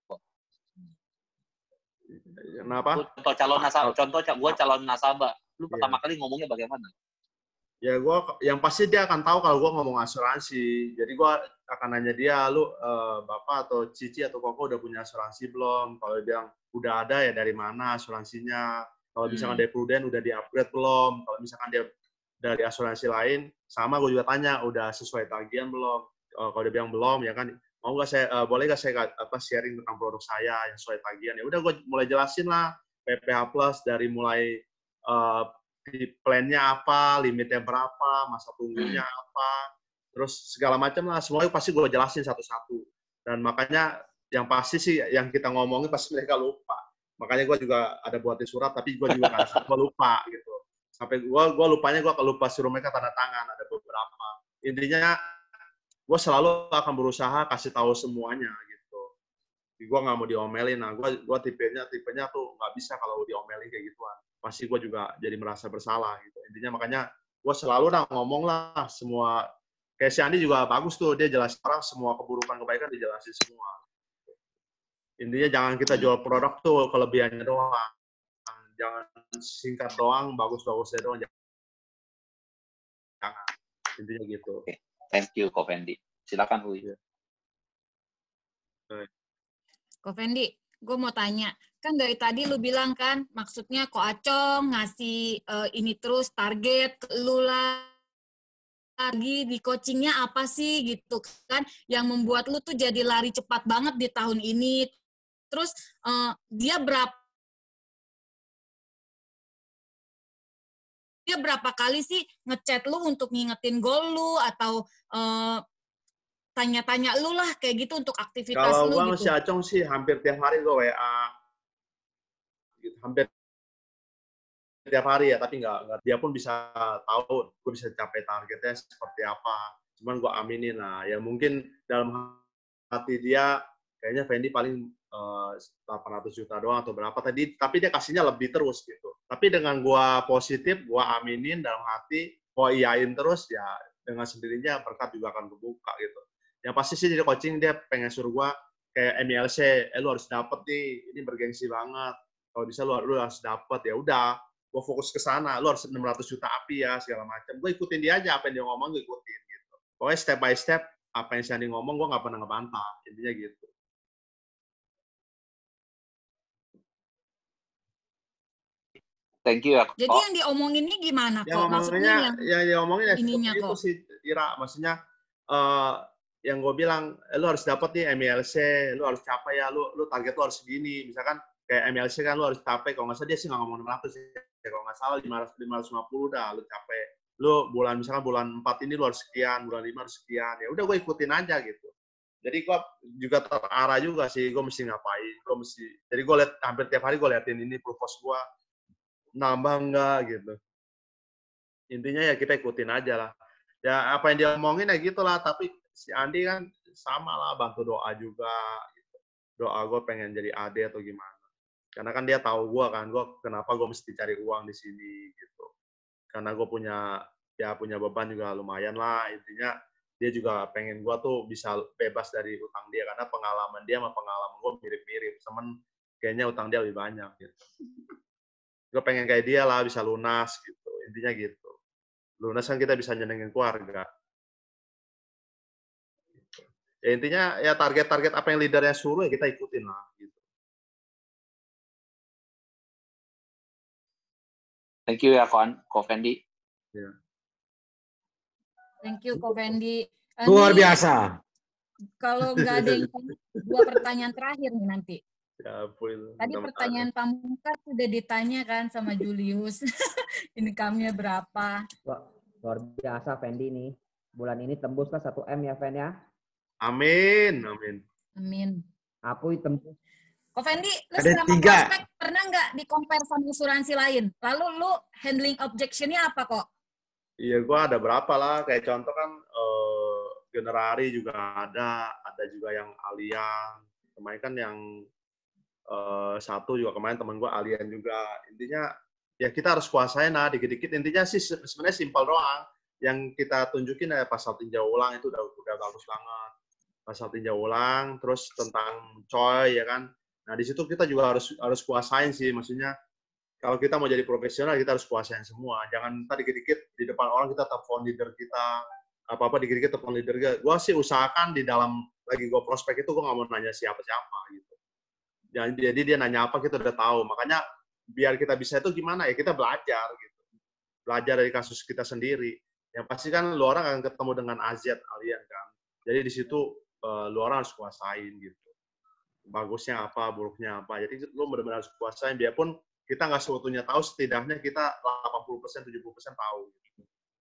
Kenapa? Contoh gue calon nasabah, lu pertama kali ngomongnya bagaimana? Ya gue, yang pasti dia akan tahu kalau gue ngomong asuransi. Jadi gue akan nanya dia, lu bapak atau cici atau koko udah punya asuransi belum? Kalau dia bilang udah ada ya dari mana asuransinya? Kalau misalkan dari Prudent udah di-upgrade belum? Kalau misalkan dia dari asuransi lain, sama gue juga tanya udah sesuai tagihan belum? Kalau dia bilang belum, ya kan mau nggak saya boleh nggak saya sharing tentang produk saya yang sesuai tagihan? Ya udah gue mulai jelasin lah PPH Plus dari mulai plan-nya apa, limitnya berapa, masa tunggunya apa, terus segala macam lah, semuanya pasti gue jelasin satu-satu. Dan makanya yang pasti sih yang kita ngomongin pasti mereka lupa. Makanya gue juga ada buatin surat, tapi gue juga kan gue lupa gitu. Sampai gue lupanya gue lupa suruh mereka tanda tangan, ada beberapa. Intinya gue selalu akan berusaha kasih tahu semuanya gitu. Gue nggak mau diomelin, nah gue tipenya tuh nggak bisa kalau diomelin kayak gituan. Pasti gue juga jadi merasa bersalah gitu. Intinya makanya gue selalu ngomong lah semua. Kayak si Andi juga bagus tuh, dia jelasin orang semua keburukan kebaikan dijelasin semua. Intinya jangan kita jual produk tuh kelebihannya doang. Jangan singkat doang, bagus-bagusnya doang. Jangan. Intinya gitu. Okay. Thank you, Ko Fendi. Silakan, Hui. Ko Fendi, gue mau tanya. Kan dari tadi lu bilang kan, maksudnya Ko Acong ngasih ini terus target ke lu lagi di coachingnya apa sih gitu kan, yang membuat lu tuh jadi lari cepat banget di tahun ini. Terus dia berapa kali sih ngechat lu untuk ngingetin goal lu atau tanya-tanya lu lah kayak gitu untuk aktivitas kalau lu gitu. Kalau gue si Acong sih hampir tiap hari gue WA. Gitu. Hampir tiap hari ya, tapi nggak dia pun bisa tahu gue bisa capai targetnya seperti apa. Cuman gue aminin lah. Ya mungkin dalam hati dia kayaknya Fendi paling 800 juta doang atau berapa tadi, tapi dia kasihnya lebih terus gitu. Tapi dengan gue positif, gue aminin dalam hati, gue iyain terus, ya dengan sendirinya berkat juga akan kebuka gitu. Yang pasti sih di coaching dia pengen suruh gue kayak MLC, lu harus dapet nih, ini bergengsi banget. Kalau bisa lu harus dapet, ya udah, gue fokus ke sana, lu harus 600 juta api ya, segala macam. Gue ikutin dia aja, apa yang dia ngomong, gue ikutin gitu. Pokoknya step by step, apa yang Sandy ngomong, gue nggak pernah ngebantah. Intinya gitu. Thank you ya. Jadi yang diomongin ini gimana kok? Maksudnya yang diomongin ya ininya itu sih, Ira. Maksudnya yang gue bilang, lu harus dapat nih MLC, lu harus capai ya, lu target lu harus segini. Misalkan kayak MLC kan lu harus capai, kalau nggak salah dia sih nggak ngomong 600 ya. Kalau nggak salah 550 dah lu capai. Lu misalkan bulan 4 ini lu harus sekian, bulan 5 harus sekian. Ya udah gue ikutin aja gitu. Jadi gue juga terarah juga sih, gue mesti ngapain. Jadi gue lihat hampir tiap hari gue liatin ini purpose gue nambah enggak gitu. Intinya ya kita ikutin aja lah. Ya apa yang dia omongin ya gitulah, tapi si Andi kan sama lah, bantu doa juga gitu. Doa gue pengen jadi AD atau gimana. Karena kan dia tahu gue kan, kenapa gue mesti cari uang di sini gitu. Karena gue punya beban juga lumayan lah. Intinya dia juga pengen gue tuh bisa bebas dari utang dia, karena pengalaman dia sama pengalaman gue mirip-mirip. Cuman kayaknya utang dia lebih banyak gitu. Gue pengen kayak dia lah, bisa lunas gitu. Intinya gitu. Lunas kan kita bisa nyenengin keluarga. Gitu. Ya intinya ya target-target apa yang leadernya suruh ya kita ikutin lah. Gitu. Thank you ya, Ko Fendi. Ya. Thank you, Ko Fendi. Luar biasa. Kalau nggak ada yang 2 pertanyaan terakhir nih nanti. Ya, tadi pertanyaan pamungkas sudah ditanya kan sama Julius. Income-nya berapa? Luar biasa Fendi nih. Bulan ini tembuslah 1M ya Fen ya. Amin. Apui tembus. Ko Fendi, lu selama prospek pernah nggak di-compare sama asuransi lain? Lalu lu handling objection-nya apa kok? Iya, gue ada berapa lah. Kayak contoh kan Generari juga ada juga yang Allian. Kemarin kan yang satu juga kemarin temen gue Allian juga. Intinya ya kita harus kuasain lah dikit-dikit. Intinya sih sebenarnya simpel doang. Yang kita tunjukin ya pasal tinjau ulang itu udah bagus banget. Pasal tinjau ulang, terus tentang coy ya kan. Nah di situ kita juga harus kuasain sih, maksudnya kalau kita mau jadi profesional kita harus kuasain semua. Jangan tadi dikit-dikit di depan orang kita telepon leader kita, apa-apa dikit-dikit telepon leader kita. Gue sih usahakan di dalam lagi gue prospek itu gue nggak mau nanya siapa-siapa gitu. Jadi dia nanya apa kita udah tahu. Makanya biar kita bisa itu gimana ya kita belajar gitu. Belajar dari kasus kita sendiri. Yang pasti kan lu orang akan ketemu dengan AZ alien kan. Jadi di situ lu orang harus kuasain gitu. Bagusnya apa, buruknya apa. Jadi lu benar-benar harus kuasain. Biarpun kita nggak seutuhnya tahu, setidaknya kita 80%, 70% tahu. Gitu.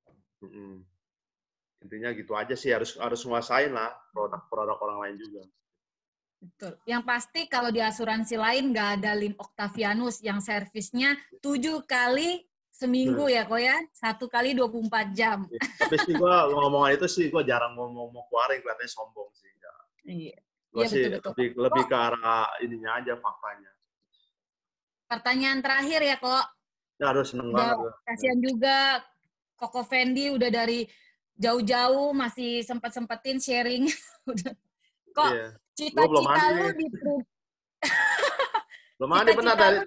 Intinya gitu aja sih, harus nguasain lah produk orang lain juga. Betul. Yang pasti kalau di asuransi lain nggak ada Lim Octavianus yang servisnya 7 kali seminggu ya kok ya, 1 kali 24 jam. Ya, tapi sih gue ngomongan itu sih gue jarang ngomong keluarin, kelihatannya sombong sih. Iya. Gue ya, sih betul. lebih ke arah ininya aja, faktanya. Pertanyaan terakhir ya kok. Ya harus seneng banget. Kasihan juga Koko Fendi udah dari jauh-jauh masih sempetin sharing. Kok iya. cita-cita lu di belum mandi benar dari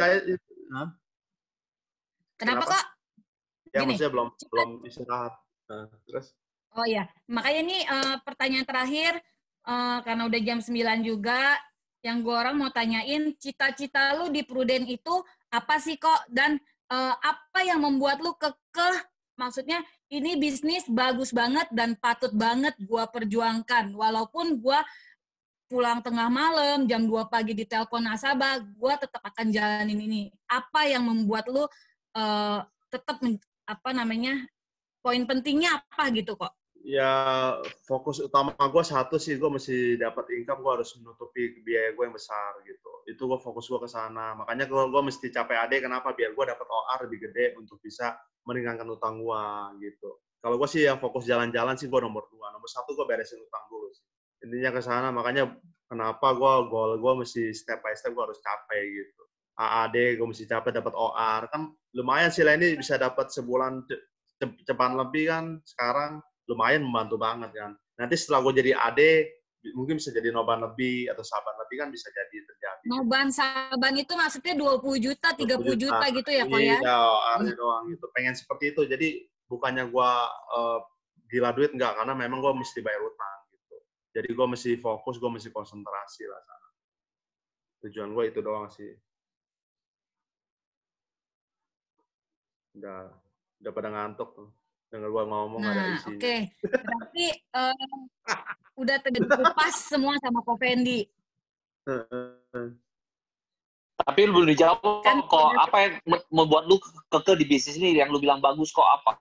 Kenapa kok? Ya maksudnya belum istirahat. Terus? Oh ya, makanya ini pertanyaan terakhir karena udah jam 9 juga, yang gue orang mau tanyain, cita-cita lu di Prudent itu apa sih kok? Dan apa yang membuat lu kekeh? Maksudnya ini bisnis bagus banget dan patut banget gue perjuangkan. Walaupun gue pulang tengah malam, jam 2 pagi di telepon nasabah, gue tetap akan jalanin ini. Apa yang membuat lu tetap poin pentingnya apa gitu kok? Ya fokus utama gue satu sih, gue mesti dapat income, gue harus menutupi biaya gue yang besar gitu. Itu gue fokus gue ke sana. Makanya gue mesti capai AD, kenapa? Biar gue dapat OR lebih gede untuk bisa meringankan utang gue gitu. Kalau gue sih yang fokus jalan-jalan sih gue nomor 2. Nomor 1 gue beresin utang dulu sih. Intinya ke sana. Makanya kenapa goal gue mesti step by step gue harus capai gitu. AAD gue mesti capai, dapat OR kan lumayan sih lah, ini bisa dapat sebulan cepat lebih kan sekarang, lumayan membantu banget kan. Nanti setelah gue jadi AD mungkin bisa jadi noban lebih atau saban lebih kan bisa jadi terjadi. Noban saban itu maksudnya 20 juta, 30 juta gitu ya kok ya? Iya, OR-nya doang gitu. Pengen seperti itu. Jadi bukannya gue gila duit enggak, karena memang gue mesti bayar utang gitu. Jadi gue mesti fokus, gue mesti konsentrasi lah sana. Tujuan gue itu doang sih. Udah pada ngantuk tuh. Dengar gua ngomong ada isinya. Oke. Berarti udah terkupas semua sama Ko Fendi. Tapi lu belum dijawab kan, kok apa yang membuat lu kekeh di bisnis ini, yang lu bilang bagus kok apa?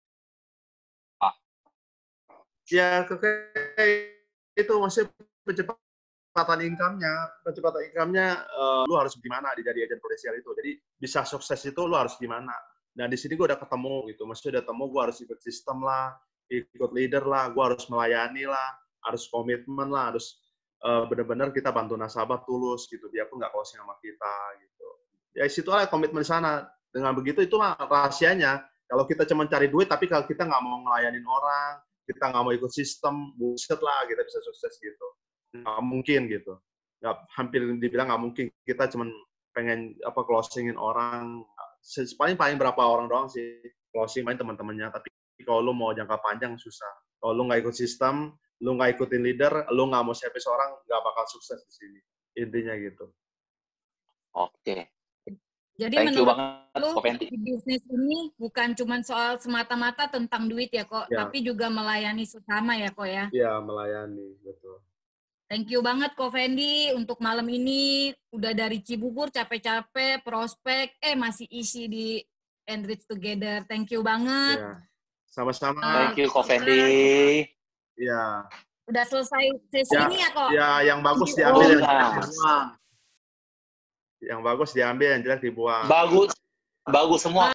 Ya kekeh itu masih percepatan income-nya lu harus gimana jadi agen prudensial itu. Jadi bisa sukses itu lu harus gimana. Nah, di sini gue udah ketemu gitu. Maksudnya udah ketemu, gue harus ikut sistem lah, ikut leader lah, gue harus melayani lah, harus komitmen lah, harus benar-benar kita bantu nasabah tulus gitu. Dia pun nggak closing sama kita gitu. Ya, situ lah komitmen di sana. Dengan begitu, itu mah rahasianya. Kalau kita cuma cari duit, tapi kalau kita nggak mau ngelayanin orang, kita nggak mau ikut sistem, buset lah, kita bisa sukses gitu. Nggak mungkin gitu. Hampir dibilang nggak mungkin. Kita cuma pengen closingin orang, paling berapa orang doang sih closing, main teman-temannya. Tapi kalau lu mau jangka panjang susah. Kalau lu nggak ikut sistem, lu nggak ikutin leader, lu nggak mau service orang, nggak bakal sukses di sini. Intinya gitu. Oke. Jadi menurut lu di bisnis ini bukan cuma soal semata-mata tentang duit ya kok, ya, tapi juga melayani sesama ya kok ya? Iya, melayani, betul. Thank you banget Ko Fendi untuk malam ini. Udah dari Cibubur capek-capek, prospek, masih isi di Enrich Together. Thank you banget. Ya. Sama-sama. Thank you Ko Fendi. Iya. Udah selesai sesi ini ya kok? Ya, yang bagus diambil, yang jelek dibuang. Yang bagus diambil, yang jelek dibuang. Bagus semua